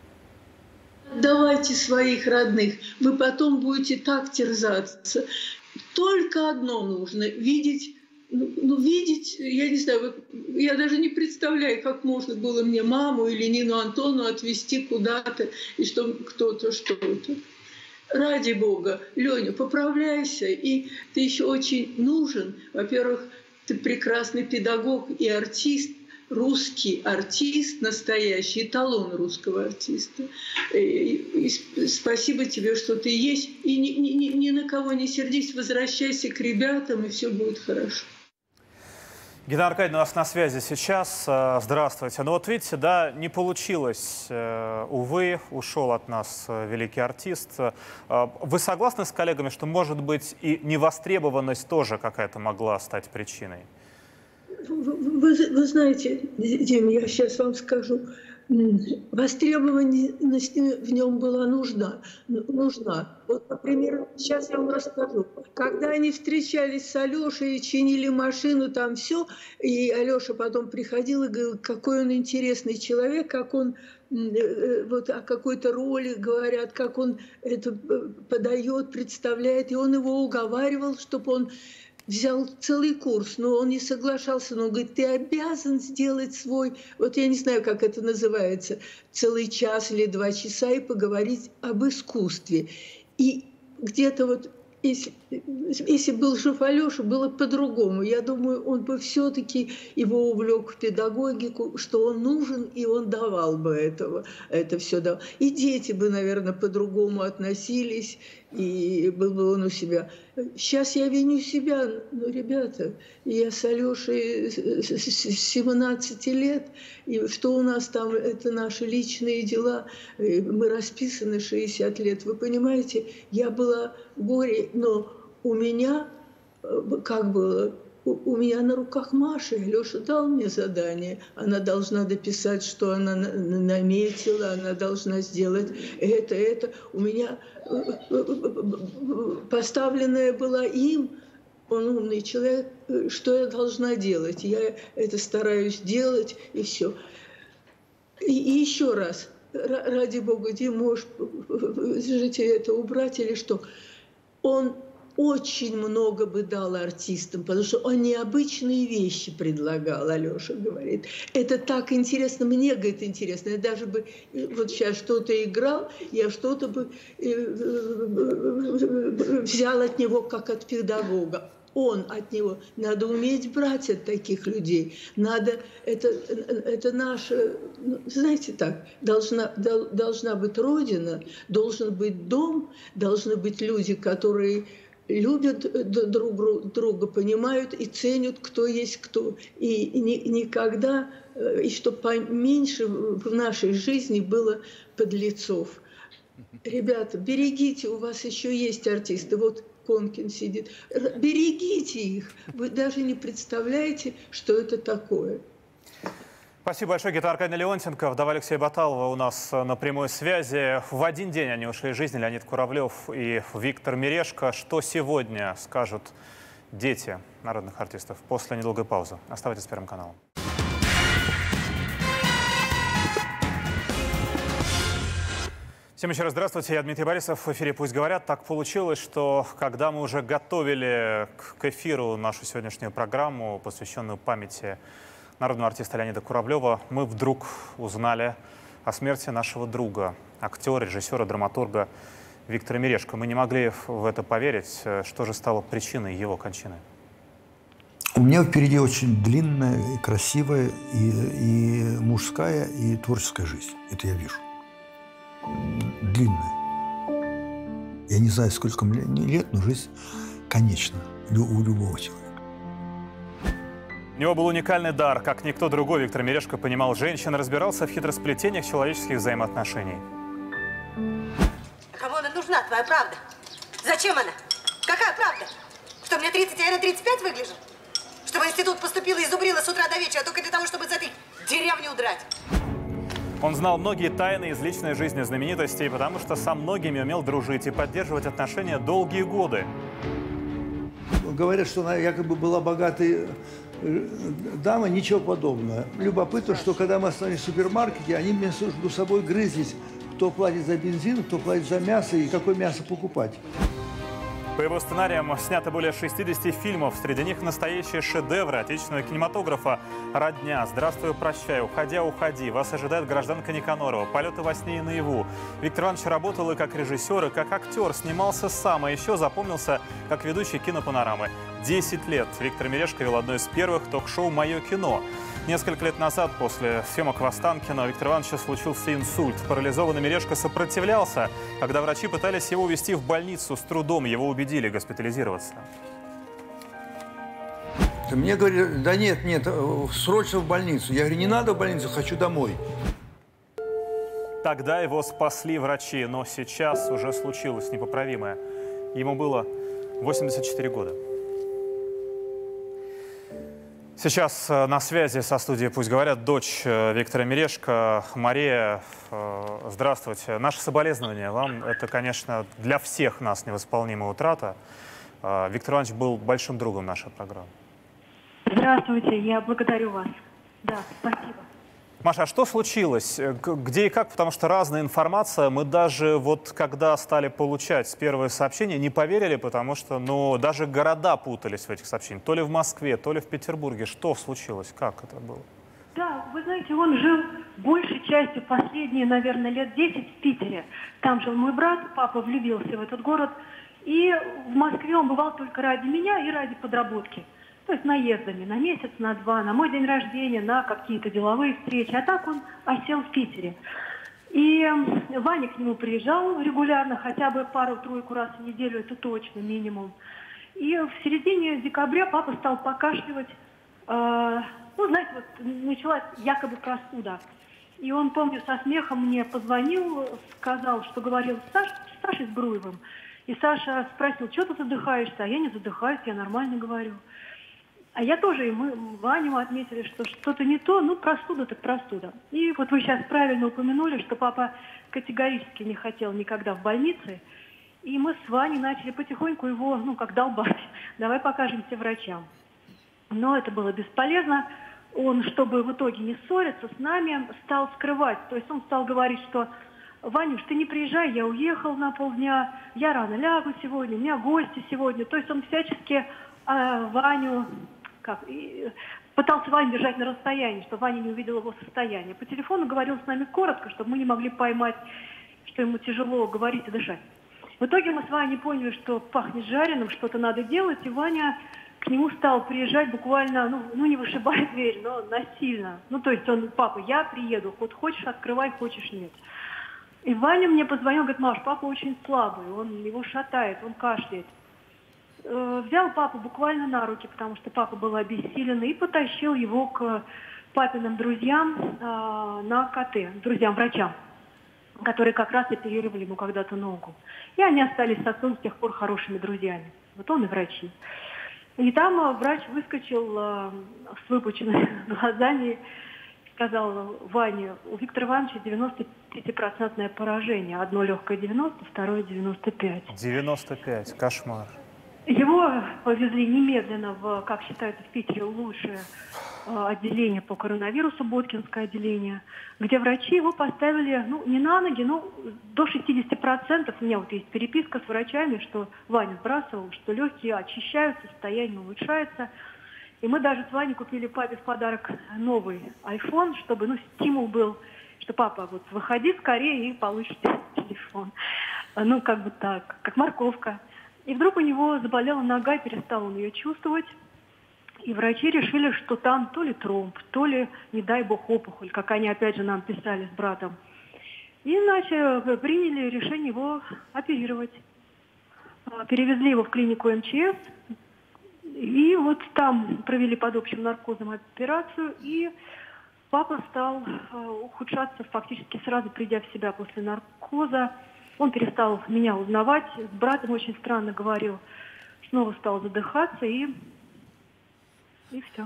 Давайте своих родных, вы потом будете так терзаться. Только одно нужно – видеть, видеть, я не знаю, я даже не представляю, как можно было мне маму или Нину Антону отвезти куда-то, и что кто-то что-то. Ради Бога, Леня, поправляйся, и ты еще очень нужен. Во-первых, ты прекрасный педагог и артист, русский артист, настоящий эталон русского артиста. И спасибо тебе, что ты есть. И ни на кого не сердись, возвращайся к ребятам, и все будет хорошо. Гитана Аркадьевна у нас на связи сейчас. Здравствуйте. Ну вот видите, да, не получилось, увы, ушел от нас великий артист. Вы согласны с коллегами, что, может быть, и невостребованность тоже какая-то могла стать причиной? вы знаете, Дим, я сейчас вам скажу, востребованность в нем была нужна. Вот, например, сейчас я вам расскажу. Когда они встречались с Алешей и чинили машину, там все, и Алеша потом приходил и говорил, какой он интересный человек, как он вот о какой-то роли говорят, как он это подает, представляет, и он его уговаривал, чтобы он взял целый курс, но он не соглашался. Но он говорит, ты обязан сделать свой, вот я не знаю, как это называется, целый час или 2 часа и поговорить об искусстве. И где-то вот, если был жив Алеша, было по-другому. Я думаю, он бы все-таки его увлек в педагогику, что он нужен, и он давал бы это все давал. И дети бы, наверное, по-другому относились, и был бы он у себя. Сейчас я виню себя, но, ребята, я с Алешей с 17 лет, и что у нас там, это наши личные дела, мы расписаны 60 лет. Вы понимаете, я была в горе, но у меня, как было, у меня на руках Маша, Алеша дал мне задание, она должна дописать, что она наметила, она должна сделать это. У меня поставленная была им, он умный человек, что я должна делать. Я это стараюсь делать, и все. И еще раз, ради Бога, Дим, можешь это убрать или что? Он очень много бы дал артистам, потому что он необычные вещи предлагал, Алеша говорит. Это так интересно, мне, говорит, интересно. Я даже бы вот сейчас что-то играл, я что-то бы взял от него, как от педагога. Он от него. Надо уметь брать от таких людей. Надо, это наша, знаете так, должна быть родина, должен быть дом, должны быть люди, которые любят друг друга, понимают и ценят, кто есть кто. И никогда, и чтобы поменьше в нашей жизни было подлецов. Ребята, берегите, у вас еще есть артисты. Вот Конкин сидит. Берегите их. Вы даже не представляете, что это такое. Спасибо большое. Гитара Аркадий Леонтенко, вдова Алексея Баталова у нас на прямой связи. В один день они ушли из жизни, Леонид Куравлев и Виктор Мирешко. Что сегодня скажут дети народных артистов после недолгой паузы? Оставайтесь с Первым каналом. Всем еще раз здравствуйте, я Дмитрий Борисов, в эфире «Пусть говорят». Так получилось, что когда мы уже готовили к эфиру нашу сегодняшнюю программу, посвященную памяти народного артиста Леонида Куравлева, мы вдруг узнали о смерти нашего друга, актера, режиссера, драматурга Виктора Мирешко. Мы не могли в это поверить. Что же стало причиной его кончины? У меня впереди очень длинная, и красивая, и мужская, и творческая жизнь. Это я вижу. Длинная. Я не знаю, сколько мне лет, но жизнь конечна у любого человека. У него был уникальный дар. Как никто другой, Виктор Мирешко понимал женщин, разбирался в хитросплетениях человеческих взаимоотношений. Кому она нужна, твоя правда? Зачем она? Какая правда? Что, мне 30, а я на 35 выгляжу? Что в институт поступила и зубрила с утра до вечера только для того, чтобы из этой деревни удрать? Он знал многие тайны из личной жизни знаменитостей, потому что со многими умел дружить и поддерживать отношения долгие годы. Говорят, что она якобы была богатой дамой, ничего подобного. Любопытно, что когда мы остановились в супермаркете, они между собой грызлись, кто платит за бензин, кто платит за мясо и какое мясо покупать. По его сценариям снято более 60 фильмов. Среди них настоящие шедевры отечественного кинематографа: «Родня», «Здравствуй, прощай», «Уходя, уходи», «Вас ожидает гражданка Никанорова», «Полеты во сне и наяву». Виктор Иванович работал и как режиссер, и как актер, снимался сам, а еще запомнился как ведущий кинопанорамы. 10 лет Виктор Мирешко вел одно из первых ток-шоу «Мое кино». Несколько лет назад, после съемок в Останкино, у Виктора Ивановича случился инсульт. Парализованный Мирешко сопротивлялся. Когда врачи пытались его увезти в больницу, с трудом его убедили госпитализироваться. Мне говорили, да нет, срочно в больницу. Я говорю, не надо в больницу, хочу домой. Тогда его спасли врачи, но сейчас уже случилось непоправимое. Ему было 84 года. Сейчас на связи со студией «Пусть говорят» дочь Виктора Мережко. Мария, здравствуйте. Наши соболезнования вам. Это, конечно, для всех нас невосполнимая утрата. Виктор Иванович был большим другом нашей программы. Здравствуйте, я благодарю вас. Да, спасибо. Маша, а что случилось? Где и как? Потому что разная информация. Мы даже вот когда стали получать первые сообщения, не поверили, потому что даже города путались в этих сообщениях. То ли в Москве, то ли в Петербурге. Что случилось? Как это было? Да, вы знаете, он жил большей частью последние, наверное, лет 10 в Питере. Там жил мой брат, папа влюбился в этот город. И в Москве он бывал только ради меня и ради подработки. То есть наездами, на месяц, на два, на мой день рождения, на какие-то деловые встречи. А так он осел в Питере. И Ваня к нему приезжал регулярно, хотя бы пару-тройку раз в неделю, это точно, минимум. И в середине декабря папа стал покашливать. Знаете, вот началась якобы простуда. И он, помню, со смехом мне позвонил, сказал, что говорил с Сашей Збруевым. И Саша спросил, что ты задыхаешься? А я не задыхаюсь, я нормально говорю. А я тоже, и мы Ваню отметили, что что-то не то, простуда так простуда. И вот вы сейчас правильно упомянули, что папа категорически не хотел никогда в больнице. И мы с Ваней начали потихоньку его, как долбать. Давай покажемся врачам. Но это было бесполезно. Он, чтобы в итоге не ссориться с нами, стал скрывать. То есть он стал говорить, что «Ванюш, ты не приезжай, я уехал на полдня, я рано лягу сегодня, у меня гости сегодня». То есть он всячески Ваню... пытался Ваню держать на расстоянии, чтобы Ваня не увидел его состояние. По телефону говорил с нами коротко, чтобы мы не могли поймать, что ему тяжело говорить и дышать. В итоге мы с Ваней поняли, что пахнет жареным, что-то надо делать, и Ваня к нему стал приезжать буквально, не вышибая дверь, но насильно. То есть он: папа, я приеду, вот хочешь открывай, хочешь нет. И Ваня мне позвонил, говорит: Маш, папа очень слабый, его шатает, он кашляет. Взял папу буквально на руки, потому что папа был обессилен, и потащил его к папиным друзьям на КТ, друзьям-врачам, которые как раз оперировали ему когда-то ногу. И они остались с отцом с тех пор хорошими друзьями. Вот он и врачи. И там врач выскочил с выпученными глазами, сказал Ване: у Виктора Ивановича 95% поражение. Одно легкое 90, второе 95. 95, кошмар. Его повезли немедленно в, как считается в Питере, лучшее отделение по коронавирусу, Боткинское отделение, где врачи его поставили, не на ноги, но до 60%. У меня вот есть переписка с врачами, что Ваня сбрасывал, что легкие очищаются, состояние улучшается. И мы даже с Ваней купили папе в подарок новый iPhone, чтобы, стимул был, что папа, вот выходи скорее и получишь телефон. Как бы так, как морковка. И вдруг у него заболела нога, перестал он ее чувствовать. И врачи решили, что там то ли тромб, то ли, не дай бог, опухоль, как они опять же нам писали с братом. И иначе приняли решение его оперировать. Перевезли его в клинику МЧС. И вот там провели под общим наркозом операцию. И папа стал ухудшаться фактически сразу, придя в себя после наркоза. Он перестал меня узнавать, с братом очень странно говорил, снова стал задыхаться, и все.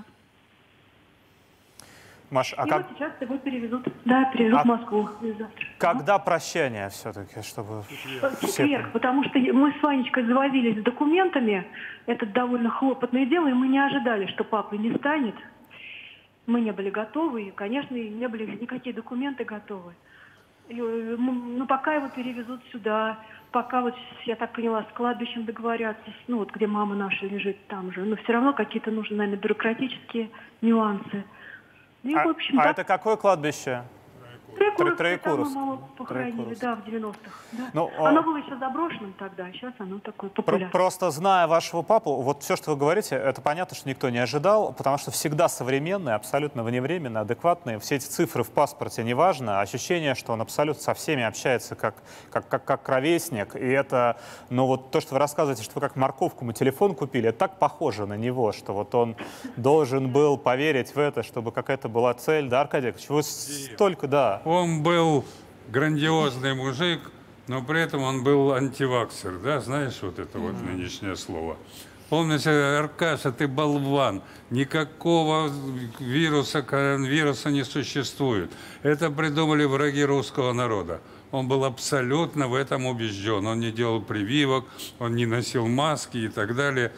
Маш, и вот сейчас его перевезут в Москву завтра. Когда прощание все-таки, чтобы... В четверг, потому что мы с Ванечкой завозились с документами, это довольно хлопотное дело, и мы не ожидали, что папа не станет. Мы не были готовы, и, конечно, не были никакие документы готовы. Пока его перевезут сюда, пока, вот, я так поняла, с кладбищем договорятся, где мама наша лежит там же, но все равно какие-то нужны, наверное, бюрократические нюансы. И, в общем, это какое кладбище? Троекуровск. Маму похоронили, да, в 90-х. Да. Оно было еще заброшенным тогда, а сейчас оно такое популярное. Просто зная вашего папу, вот все, что вы говорите, это понятно, что никто не ожидал, потому что всегда современный, абсолютно вневременный, адекватный. Все эти цифры в паспорте не важно. Ощущение, что он абсолютно со всеми общается как ровесник. И это, вот то, что вы рассказываете, что вы как морковку мы телефон купили, это так похоже на него, что вот он должен был поверить в это, чтобы какая-то была цель. Да, Аркадий, вы столько, да. Он был грандиозный мужик, но при этом он был антиваксер, да, знаешь вот это вот нынешнее слово. Помните, Аркаша, ты болван. Никакого вируса, коронавируса не существует. Это придумали враги русского народа. Он был абсолютно в этом убежден. Он не делал прививок, он не носил маски и так далее.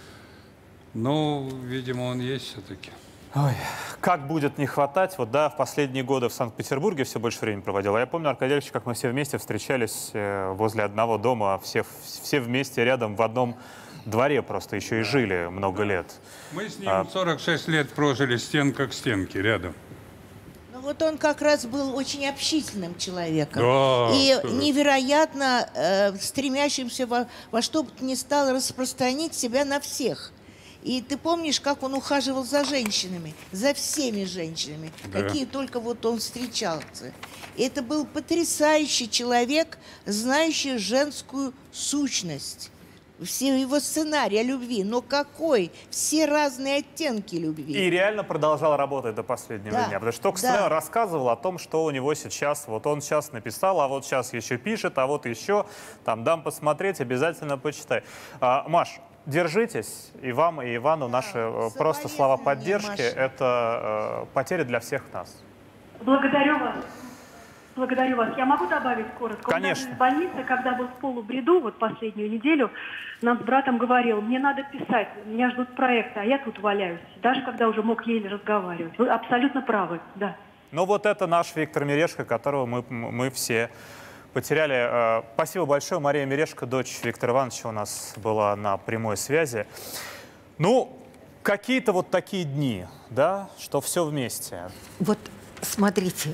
Но, видимо, он есть все-таки. Ой, как будет не хватать. Вот да, в последние годы в Санкт-Петербурге все больше времени проводил. Я помню, Аркадий Ильич, как мы все вместе встречались возле одного дома, все вместе рядом в одном дворе просто еще и жили много лет. Мы с ним 46 лет прожили стенка к стенке рядом. Ну вот он как раз был очень общительным человеком. Да, и невероятно стремящимся во что бы то ни стало распространить себя на всех. И ты помнишь, как он ухаживал за женщинами, за всеми женщинами, да. какие только вот он встречался. И это был потрясающий человек, знающий женскую сущность. Все его сценарии о любви, но какой? Все разные оттенки любви. И реально продолжал работать до последнего дня. Потому что только что рассказывал о том, что у него сейчас, вот он сейчас написал, а вот сейчас еще пишет, а вот еще, там, дам посмотреть, обязательно почитай. Маш, держитесь, и вам, и Ивану наши просто слова поддержки. Это потеря для всех нас. Благодарю вас. Благодарю вас. Я могу добавить коротко? Конечно. Он даже в больнице, когда был в полубреду, вот последнюю неделю, нам с братом говорил, мне надо писать, меня ждут проекты, а я тут валяюсь. Даже когда уже мог еле разговаривать. Вы абсолютно правы, да. Ну вот это наш Виктор Мирешко, которого мы все потеряли. Спасибо большое. Мария Мирешко, дочь Виктора Ивановича, у нас была на прямой связи. Ну, какие-то вот такие дни, да, что все вместе. Вот смотрите,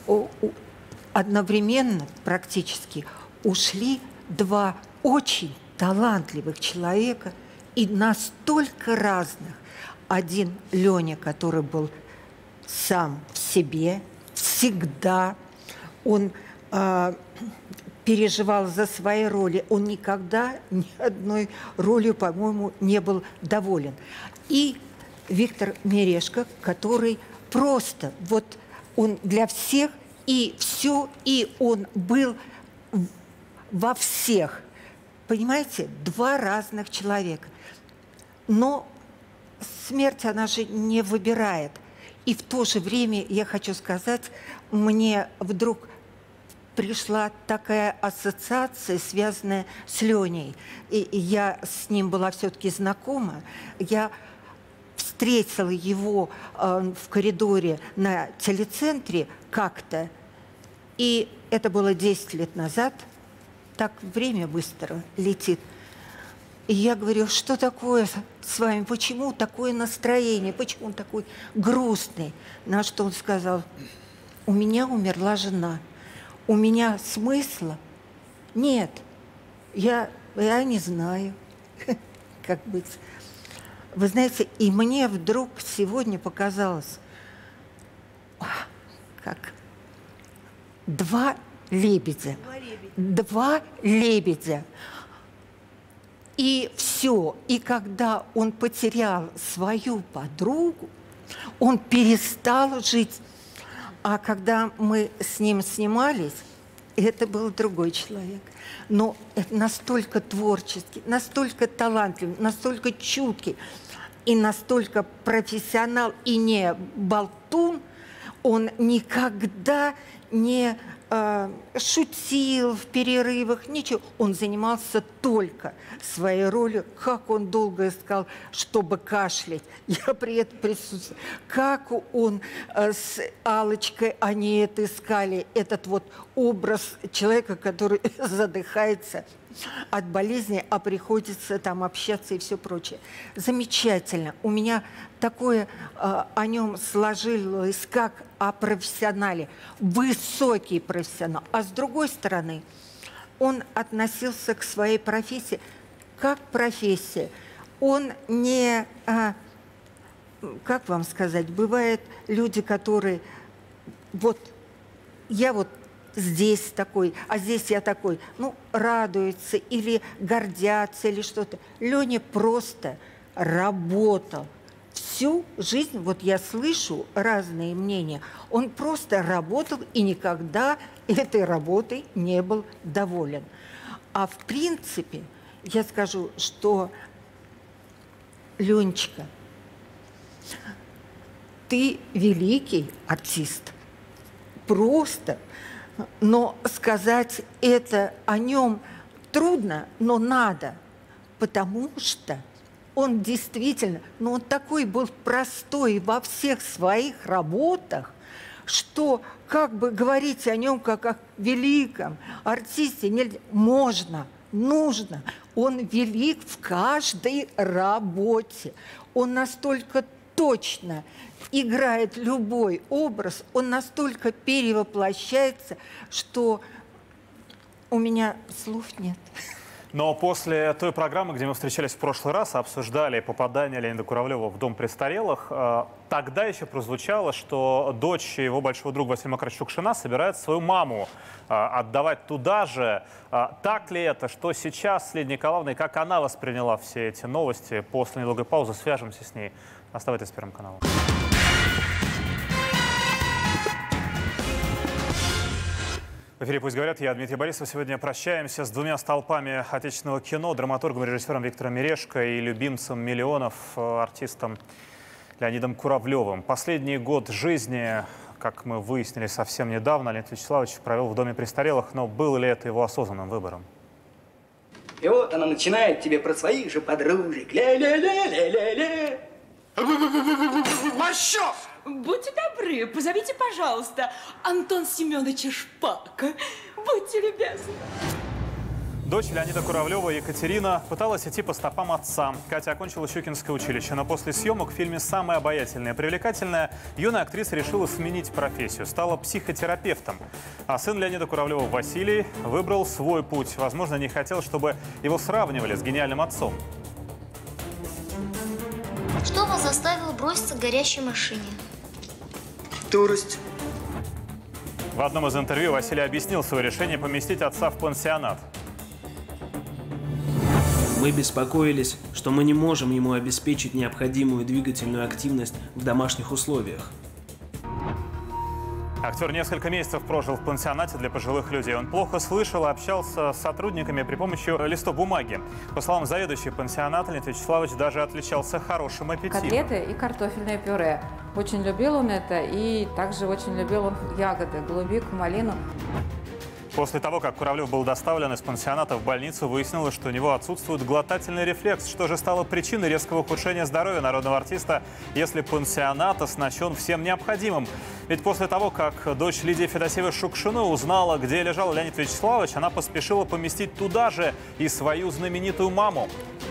одновременно практически ушли два очень талантливых человека и настолько разных. Один Леня, который был сам в себе, всегда, он переживал за свои роли, он никогда ни одной ролью, по-моему, не был доволен. И Виктор Мирешко, который просто, вот он для всех и все, и он был во всех. Понимаете, два разных человека. Но смерть, она же не выбирает. И в то же время, я хочу сказать, мне вдруг пришла такая ассоциация, связанная с Леней. И я с ним была все-таки знакома. Я встретила его в коридоре на телецентре как-то. И это было 10 лет назад. Так время быстро летит. И я говорю, что такое с вами? Почему такое настроение? Почему он такой грустный? На что он сказал, у меня умерла жена. У меня смысла нет. Я не знаю, как быть. Вы знаете, и мне вдруг сегодня показалось, как два лебедя. Два лебедя. И все. И когда он потерял свою подругу, он перестал жить. А когда мы с ним снимались, это был другой человек. Но это настолько творческий, настолько талантливый, настолько чуткий и настолько профессионал и не болтун, он никогда не шутил в перерывах, ничего. Он занимался только своей ролью. Как он долго искал, чтобы кашлять. Я при этом присутствовала. Как он с Аллочкой, они это искали. Этот вот образ человека, который задыхается от болезни, а приходится там общаться и все прочее. Замечательно. У меня такое о нем сложилось, как о профессионале. Высокий профессионал. А с другой стороны, он относился к своей профессии как профессия. Он не... как вам сказать? Бывают люди, которые... Вот я вот здесь такой, а здесь я такой. Ну, радуются или гордятся, или что-то. Леня просто работал. Всю жизнь, вот я слышу разные мнения, он просто работал и никогда этой работой не был доволен. А в принципе, я скажу, что Ленечка, ты великий артист. Просто. Но сказать это о нем трудно, но надо. Потому что он действительно, ну, он такой был простой во всех своих работах, что как бы говорить о нем как о великом артисте нельзя. Можно, нужно. Он велик в каждой работе. Он настолько точно играет любой образ, он настолько перевоплощается, что у меня слов нет. Но после той программы, где мы встречались в прошлый раз, обсуждали попадание Леонида Куравлева в дом престарелых, тогда еще прозвучало, что дочь его большого друга Василия Макаровича Шукшина собирается свою маму отдавать туда же. Так ли это, что сейчас с Лидией Николаевной, как она восприняла все эти новости? После недолгой паузы свяжемся с ней. Оставайтесь с Первым каналом. В эфире «Пусть говорят», я Дмитрий Борисов. Сегодня прощаемся с двумя столпами отечественного кино, драматургом и режиссером Виктором Мирешко и любимцем миллионов, артистом Леонидом Куравлевым. Последний год жизни, как мы выяснили совсем недавно, Леонид Вячеславович провел в доме престарелых, но был ли это его осознанным выбором? И вот она начинает тебе про своих же подружек. Ля-ля-ля-ля-ля-ля. Борщов! Будьте добры, позовите, пожалуйста, Антон Семеновича Шпака. Будьте любезны. Дочь Леонида Куравлева Екатерина пыталась идти по стопам отца. Катя окончила Щукинское училище, но после съемок в фильме «Самая обаятельная и привлекательная» юная актриса решила сменить профессию, стала психотерапевтом. А сын Леонида Куравлева Василий выбрал свой путь. Возможно, не хотел, чтобы его сравнивали с гениальным отцом. Что вас заставило броситься к горящей машине? Дурость. В одном из интервью Василий объяснил свое решение поместить отца в пансионат. Мы беспокоились, что мы не можем ему обеспечить необходимую двигательную активность в домашних условиях. Актер несколько месяцев прожил в пансионате для пожилых людей. Он плохо слышал и общался с сотрудниками при помощи листов бумаги. По словам заведующей пансионата, Леонид Вячеславович даже отличался хорошим аппетитом. Котлеты и картофельное пюре. Очень любил он это, и также очень любил он ягоды, голубику, малину. После того, как Куравлев был доставлен из пансионата в больницу, выяснилось, что у него отсутствует глотательный рефлекс. Что же стало причиной резкого ухудшения здоровья народного артиста, если пансионат оснащен всем необходимым? Ведь после того, как дочь Лидии Федосеевой Шукшиной узнала, где лежал Леонид Вячеславович, она поспешила поместить туда же и свою знаменитую маму.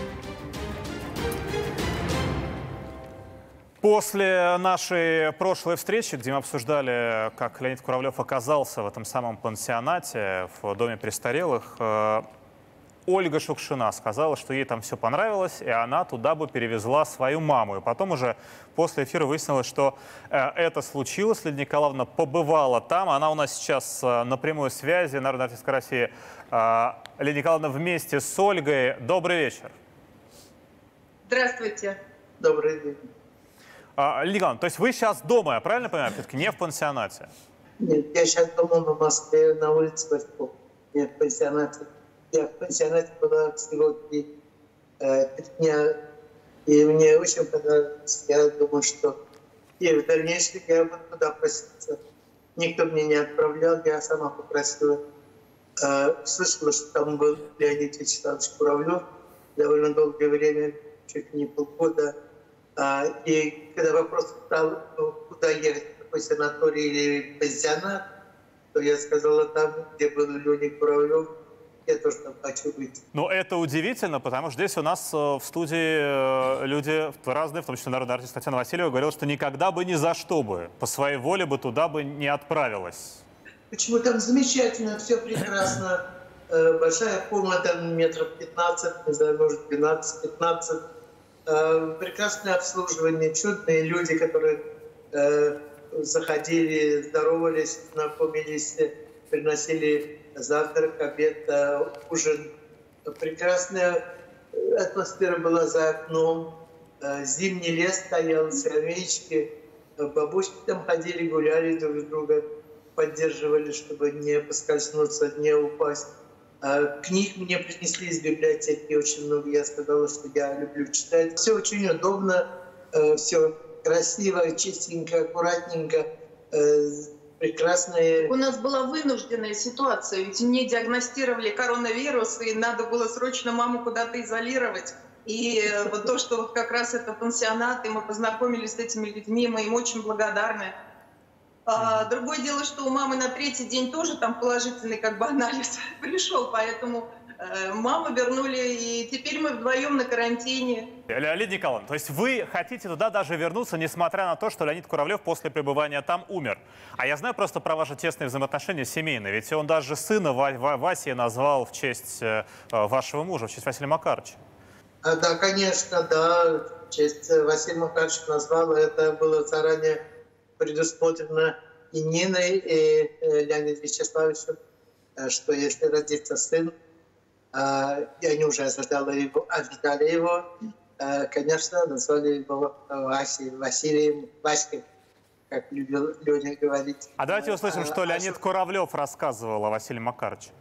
После нашей прошлой встречи, где мы обсуждали, как Леонид Куравлев оказался в этом самом пансионате, в доме престарелых, Ольга Шукшина сказала, что ей там все понравилось, и она туда бы перевезла свою маму. И потом уже после эфира выяснилось, что это случилось. Лидия Николаевна побывала там. Она у нас сейчас на прямой связи, народная артистка России. Лидия Николаевна вместе с Ольгой. Добрый вечер. Здравствуйте. Добрый день. Лидия Николаевна, то есть вы сейчас дома, я правильно понимаю, все-таки не в пансионате? Нет, я сейчас дома в Москве, на улице Васьков. Я в пансионате. Я в пансионате была всего 3 дня, и мне очень понравилось. Я думаю, что и в дальнейшем я буду туда проситься. Никто меня не отправлял, я сама попросила. Слышала, что там был Леонид Вячеславович Куравлев довольно долгое время, чуть не полгода. И когда вопрос стал, куда ехать, в какой санаторий или пансионат, то я сказала там, где был Леонид Куравлев, я тоже там хочу быть. Но это удивительно, потому что здесь у нас в студии люди разные, в том числе народный артист Татьяна Васильева, говорила, что никогда бы ни за что бы, по своей воле бы туда бы не отправилась. Почему? Там замечательно, все прекрасно. Большая комната, метров 15, не знаю, может 12-15. Прекрасное обслуживание, чудные люди, которые заходили, здоровались, знакомились, приносили завтрак, обед, ужин. Прекрасная атмосфера была за окном. Зимний лес стоял, скамеечки. Бабушки там ходили, гуляли друг друга, поддерживали, чтобы не поскользнуться, не упасть. Книг мне принесли из библиотеки очень много. Я сказала, что я люблю читать. Все очень удобно, все красиво, чистенько, аккуратненько, прекрасное. У нас была вынужденная ситуация, ведь мне диагностировали коронавирус, и надо было срочно маму куда-то изолировать. И вот то, что вот как раз это пансионат, и мы познакомились с этими людьми, мы им очень благодарны. Другое дело, что у мамы на 3-й день тоже там положительный как бы анализ пришел, поэтому маму вернули, и теперь мы вдвоем на карантине. Леонид Николаевич, то есть вы хотите туда даже вернуться, несмотря на то, что Леонид Куравлев после пребывания там умер. А я знаю просто про ваши тесные взаимоотношения семейные, ведь он даже сына Васи назвал в честь вашего мужа, в честь Василия Макаровича. Да, конечно, да, в честь Василия Макаровича назвал, это было заранее предусмотрено и Ниной, и Леонидом Вячеславовичем, что если родится сын, и они уже ожидали его, конечно, назвали его Василием, Васькой, как любил Леня говорить. А давайте услышим, что Леонид Куравлев рассказывал о Василии Макаровиче.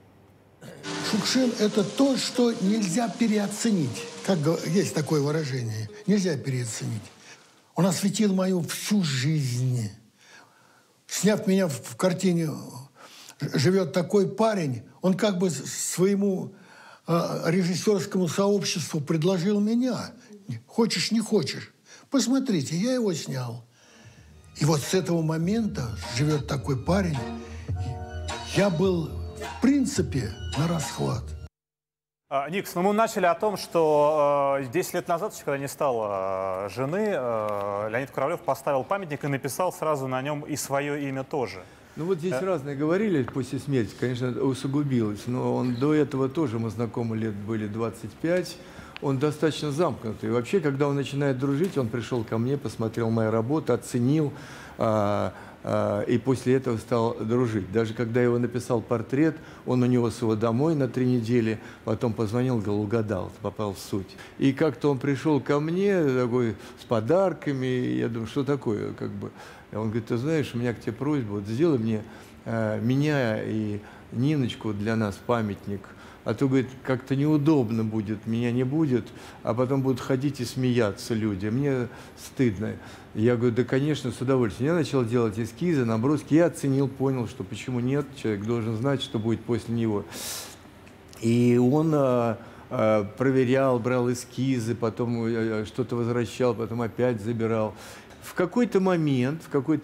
Шукшин – это то, что нельзя переоценить. Как есть такое выражение. Нельзя переоценить. Он осветил мою всю жизнь. Сняв меня в картине «Живет такой парень», он как бы своему режиссерскому сообществу предложил меня. Хочешь, не хочешь. Посмотрите, я его снял. И вот с этого момента «Живет такой парень» я был, в принципе, на расхват. Никс, ну мы начали о том, что 10 лет назад, когда не стало жены, Леонид Куравлев поставил памятник и написал сразу на нем и свое имя тоже. Ну вот здесь разные говорили после смерти, конечно, усугубилось, но он до этого тоже, мы знакомы лет были 25, он достаточно замкнутый. Вообще, когда он начинает дружить, он пришел ко мне, посмотрел мою работу, оценил, и после этого стал дружить. Даже когда я его написал портрет, он унес его домой на 3 недели, потом позвонил, говорил, угадал, попал в суть. И как-то он пришел ко мне такой с подарками, я думаю, что такое, как бы. Он говорит, ты знаешь, у меня к тебе просьба, вот сделай мне, меня и Ниночку для нас памятник. А то, говорит, как-то неудобно будет, меня не будет, а потом будут ходить и смеяться люди. Мне стыдно. Я говорю, да, конечно, с удовольствием. Я начал делать эскизы, наброски. Я оценил, понял, что почему нет. Человек должен знать, что будет после него. И он проверял, брал эскизы, потом что-то возвращал, потом опять забирал. В какой-то момент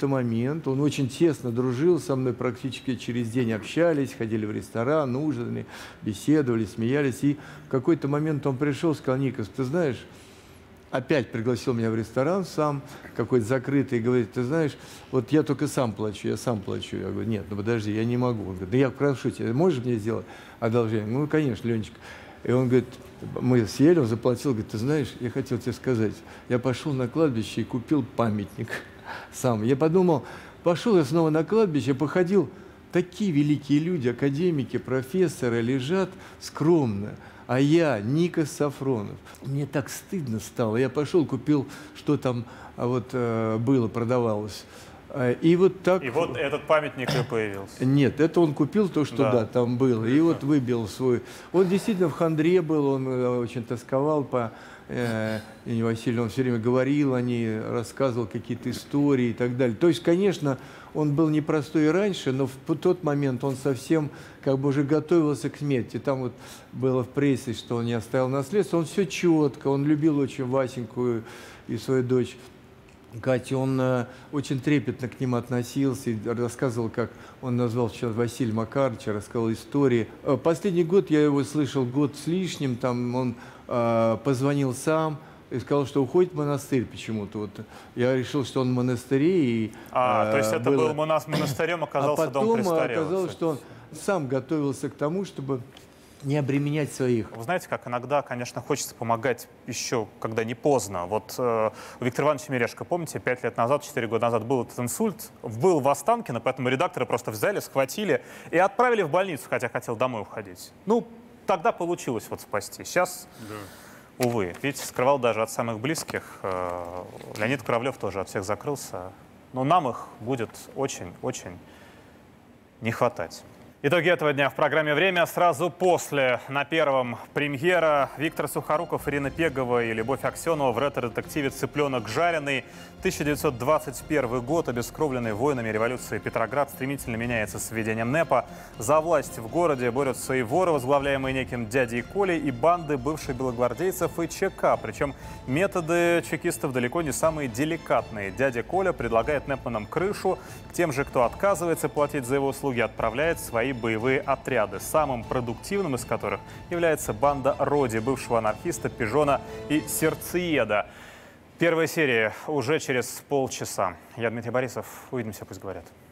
он очень тесно дружил со мной, практически через день общались, ходили в ресторан, ужинали, беседовали, смеялись. И в какой-то момент он пришел, сказал, Никос, ты знаешь, опять пригласил меня в ресторан сам, какой-то закрытый, и говорит, ты знаешь, вот я только сам плачу, я сам плачу. Я говорю, нет, ну подожди, я не могу. Он говорит, да я прошу тебя, можешь мне сделать одолжение? Ну, конечно, Ленечка. И он говорит, мы съели, он заплатил, говорит, ты знаешь, я хотел тебе сказать, я пошел на кладбище и купил памятник сам. Я подумал, пошел я снова на кладбище, походил, такие великие люди, академики, профессоры лежат скромно, а я, Никос Сафронов. Мне так стыдно стало, я пошел, купил, что там было, продавалось. И вот так... И вот этот памятник и появился. Нет, это он купил то, что да, там было. И вот выбил свой... Он действительно в хандре был, он очень тосковал по Ине Васильевне. Он все время говорил о ней, рассказывал какие-то истории и так далее. То есть, конечно, он был непростой и раньше, но в тот момент он совсем как бы уже готовился к смерти. Там вот было в прессе, что он не оставил наследство. Он все четко, он любил очень Васеньку и свою дочь Катю, он очень трепетно к ним относился и рассказывал, как он назвал сейчас Василия Макаровича, рассказал истории. Последний год я его слышал, год с лишним, там он позвонил сам и сказал, что уходит в монастырь почему-то. Вот я решил, что он в монастыре. И, то есть это был монастырем, оказался дом престарелых. А потом оказалось, что он сам готовился к тому, чтобы не обременять своих. Вы знаете, как иногда, конечно, хочется помогать еще, когда не поздно. Вот у Виктора Ивановича Мережко, помните, 5 лет назад, 4 года назад был этот инсульт, был в Останкино, поэтому редакторы просто взяли, схватили и отправили в больницу, хотя хотел домой уходить. Ну, тогда получилось вот спасти. Сейчас, увы, видите, скрывал даже от самых близких. Леонид Куравлев тоже от всех закрылся. Но нам их будет очень-очень не хватать. Итоги этого дня в программе «Время» сразу после. На первом премьера Виктор Сухоруков, Ирина Пегова и Любовь Аксенова в ретро-детективе «Цыпленок жареный». 1921 год, обескровленный войнами революции Петроград, стремительно меняется с введением НЭПа. За власть в городе борются и воры, возглавляемые неким дядей Колей, и банды бывших белогвардейцев и ЧК. Причем методы чекистов далеко не самые деликатные. Дядя Коля предлагает нэпманам крышу. К тем же, кто отказывается платить за его услуги, отправляет свои боевые отряды, самым продуктивным из которых является банда Роди, бывшего анархиста, пижона и сердцееда. Первая серия уже через полчаса. Я Дмитрий Борисов. Увидимся, пусть говорят.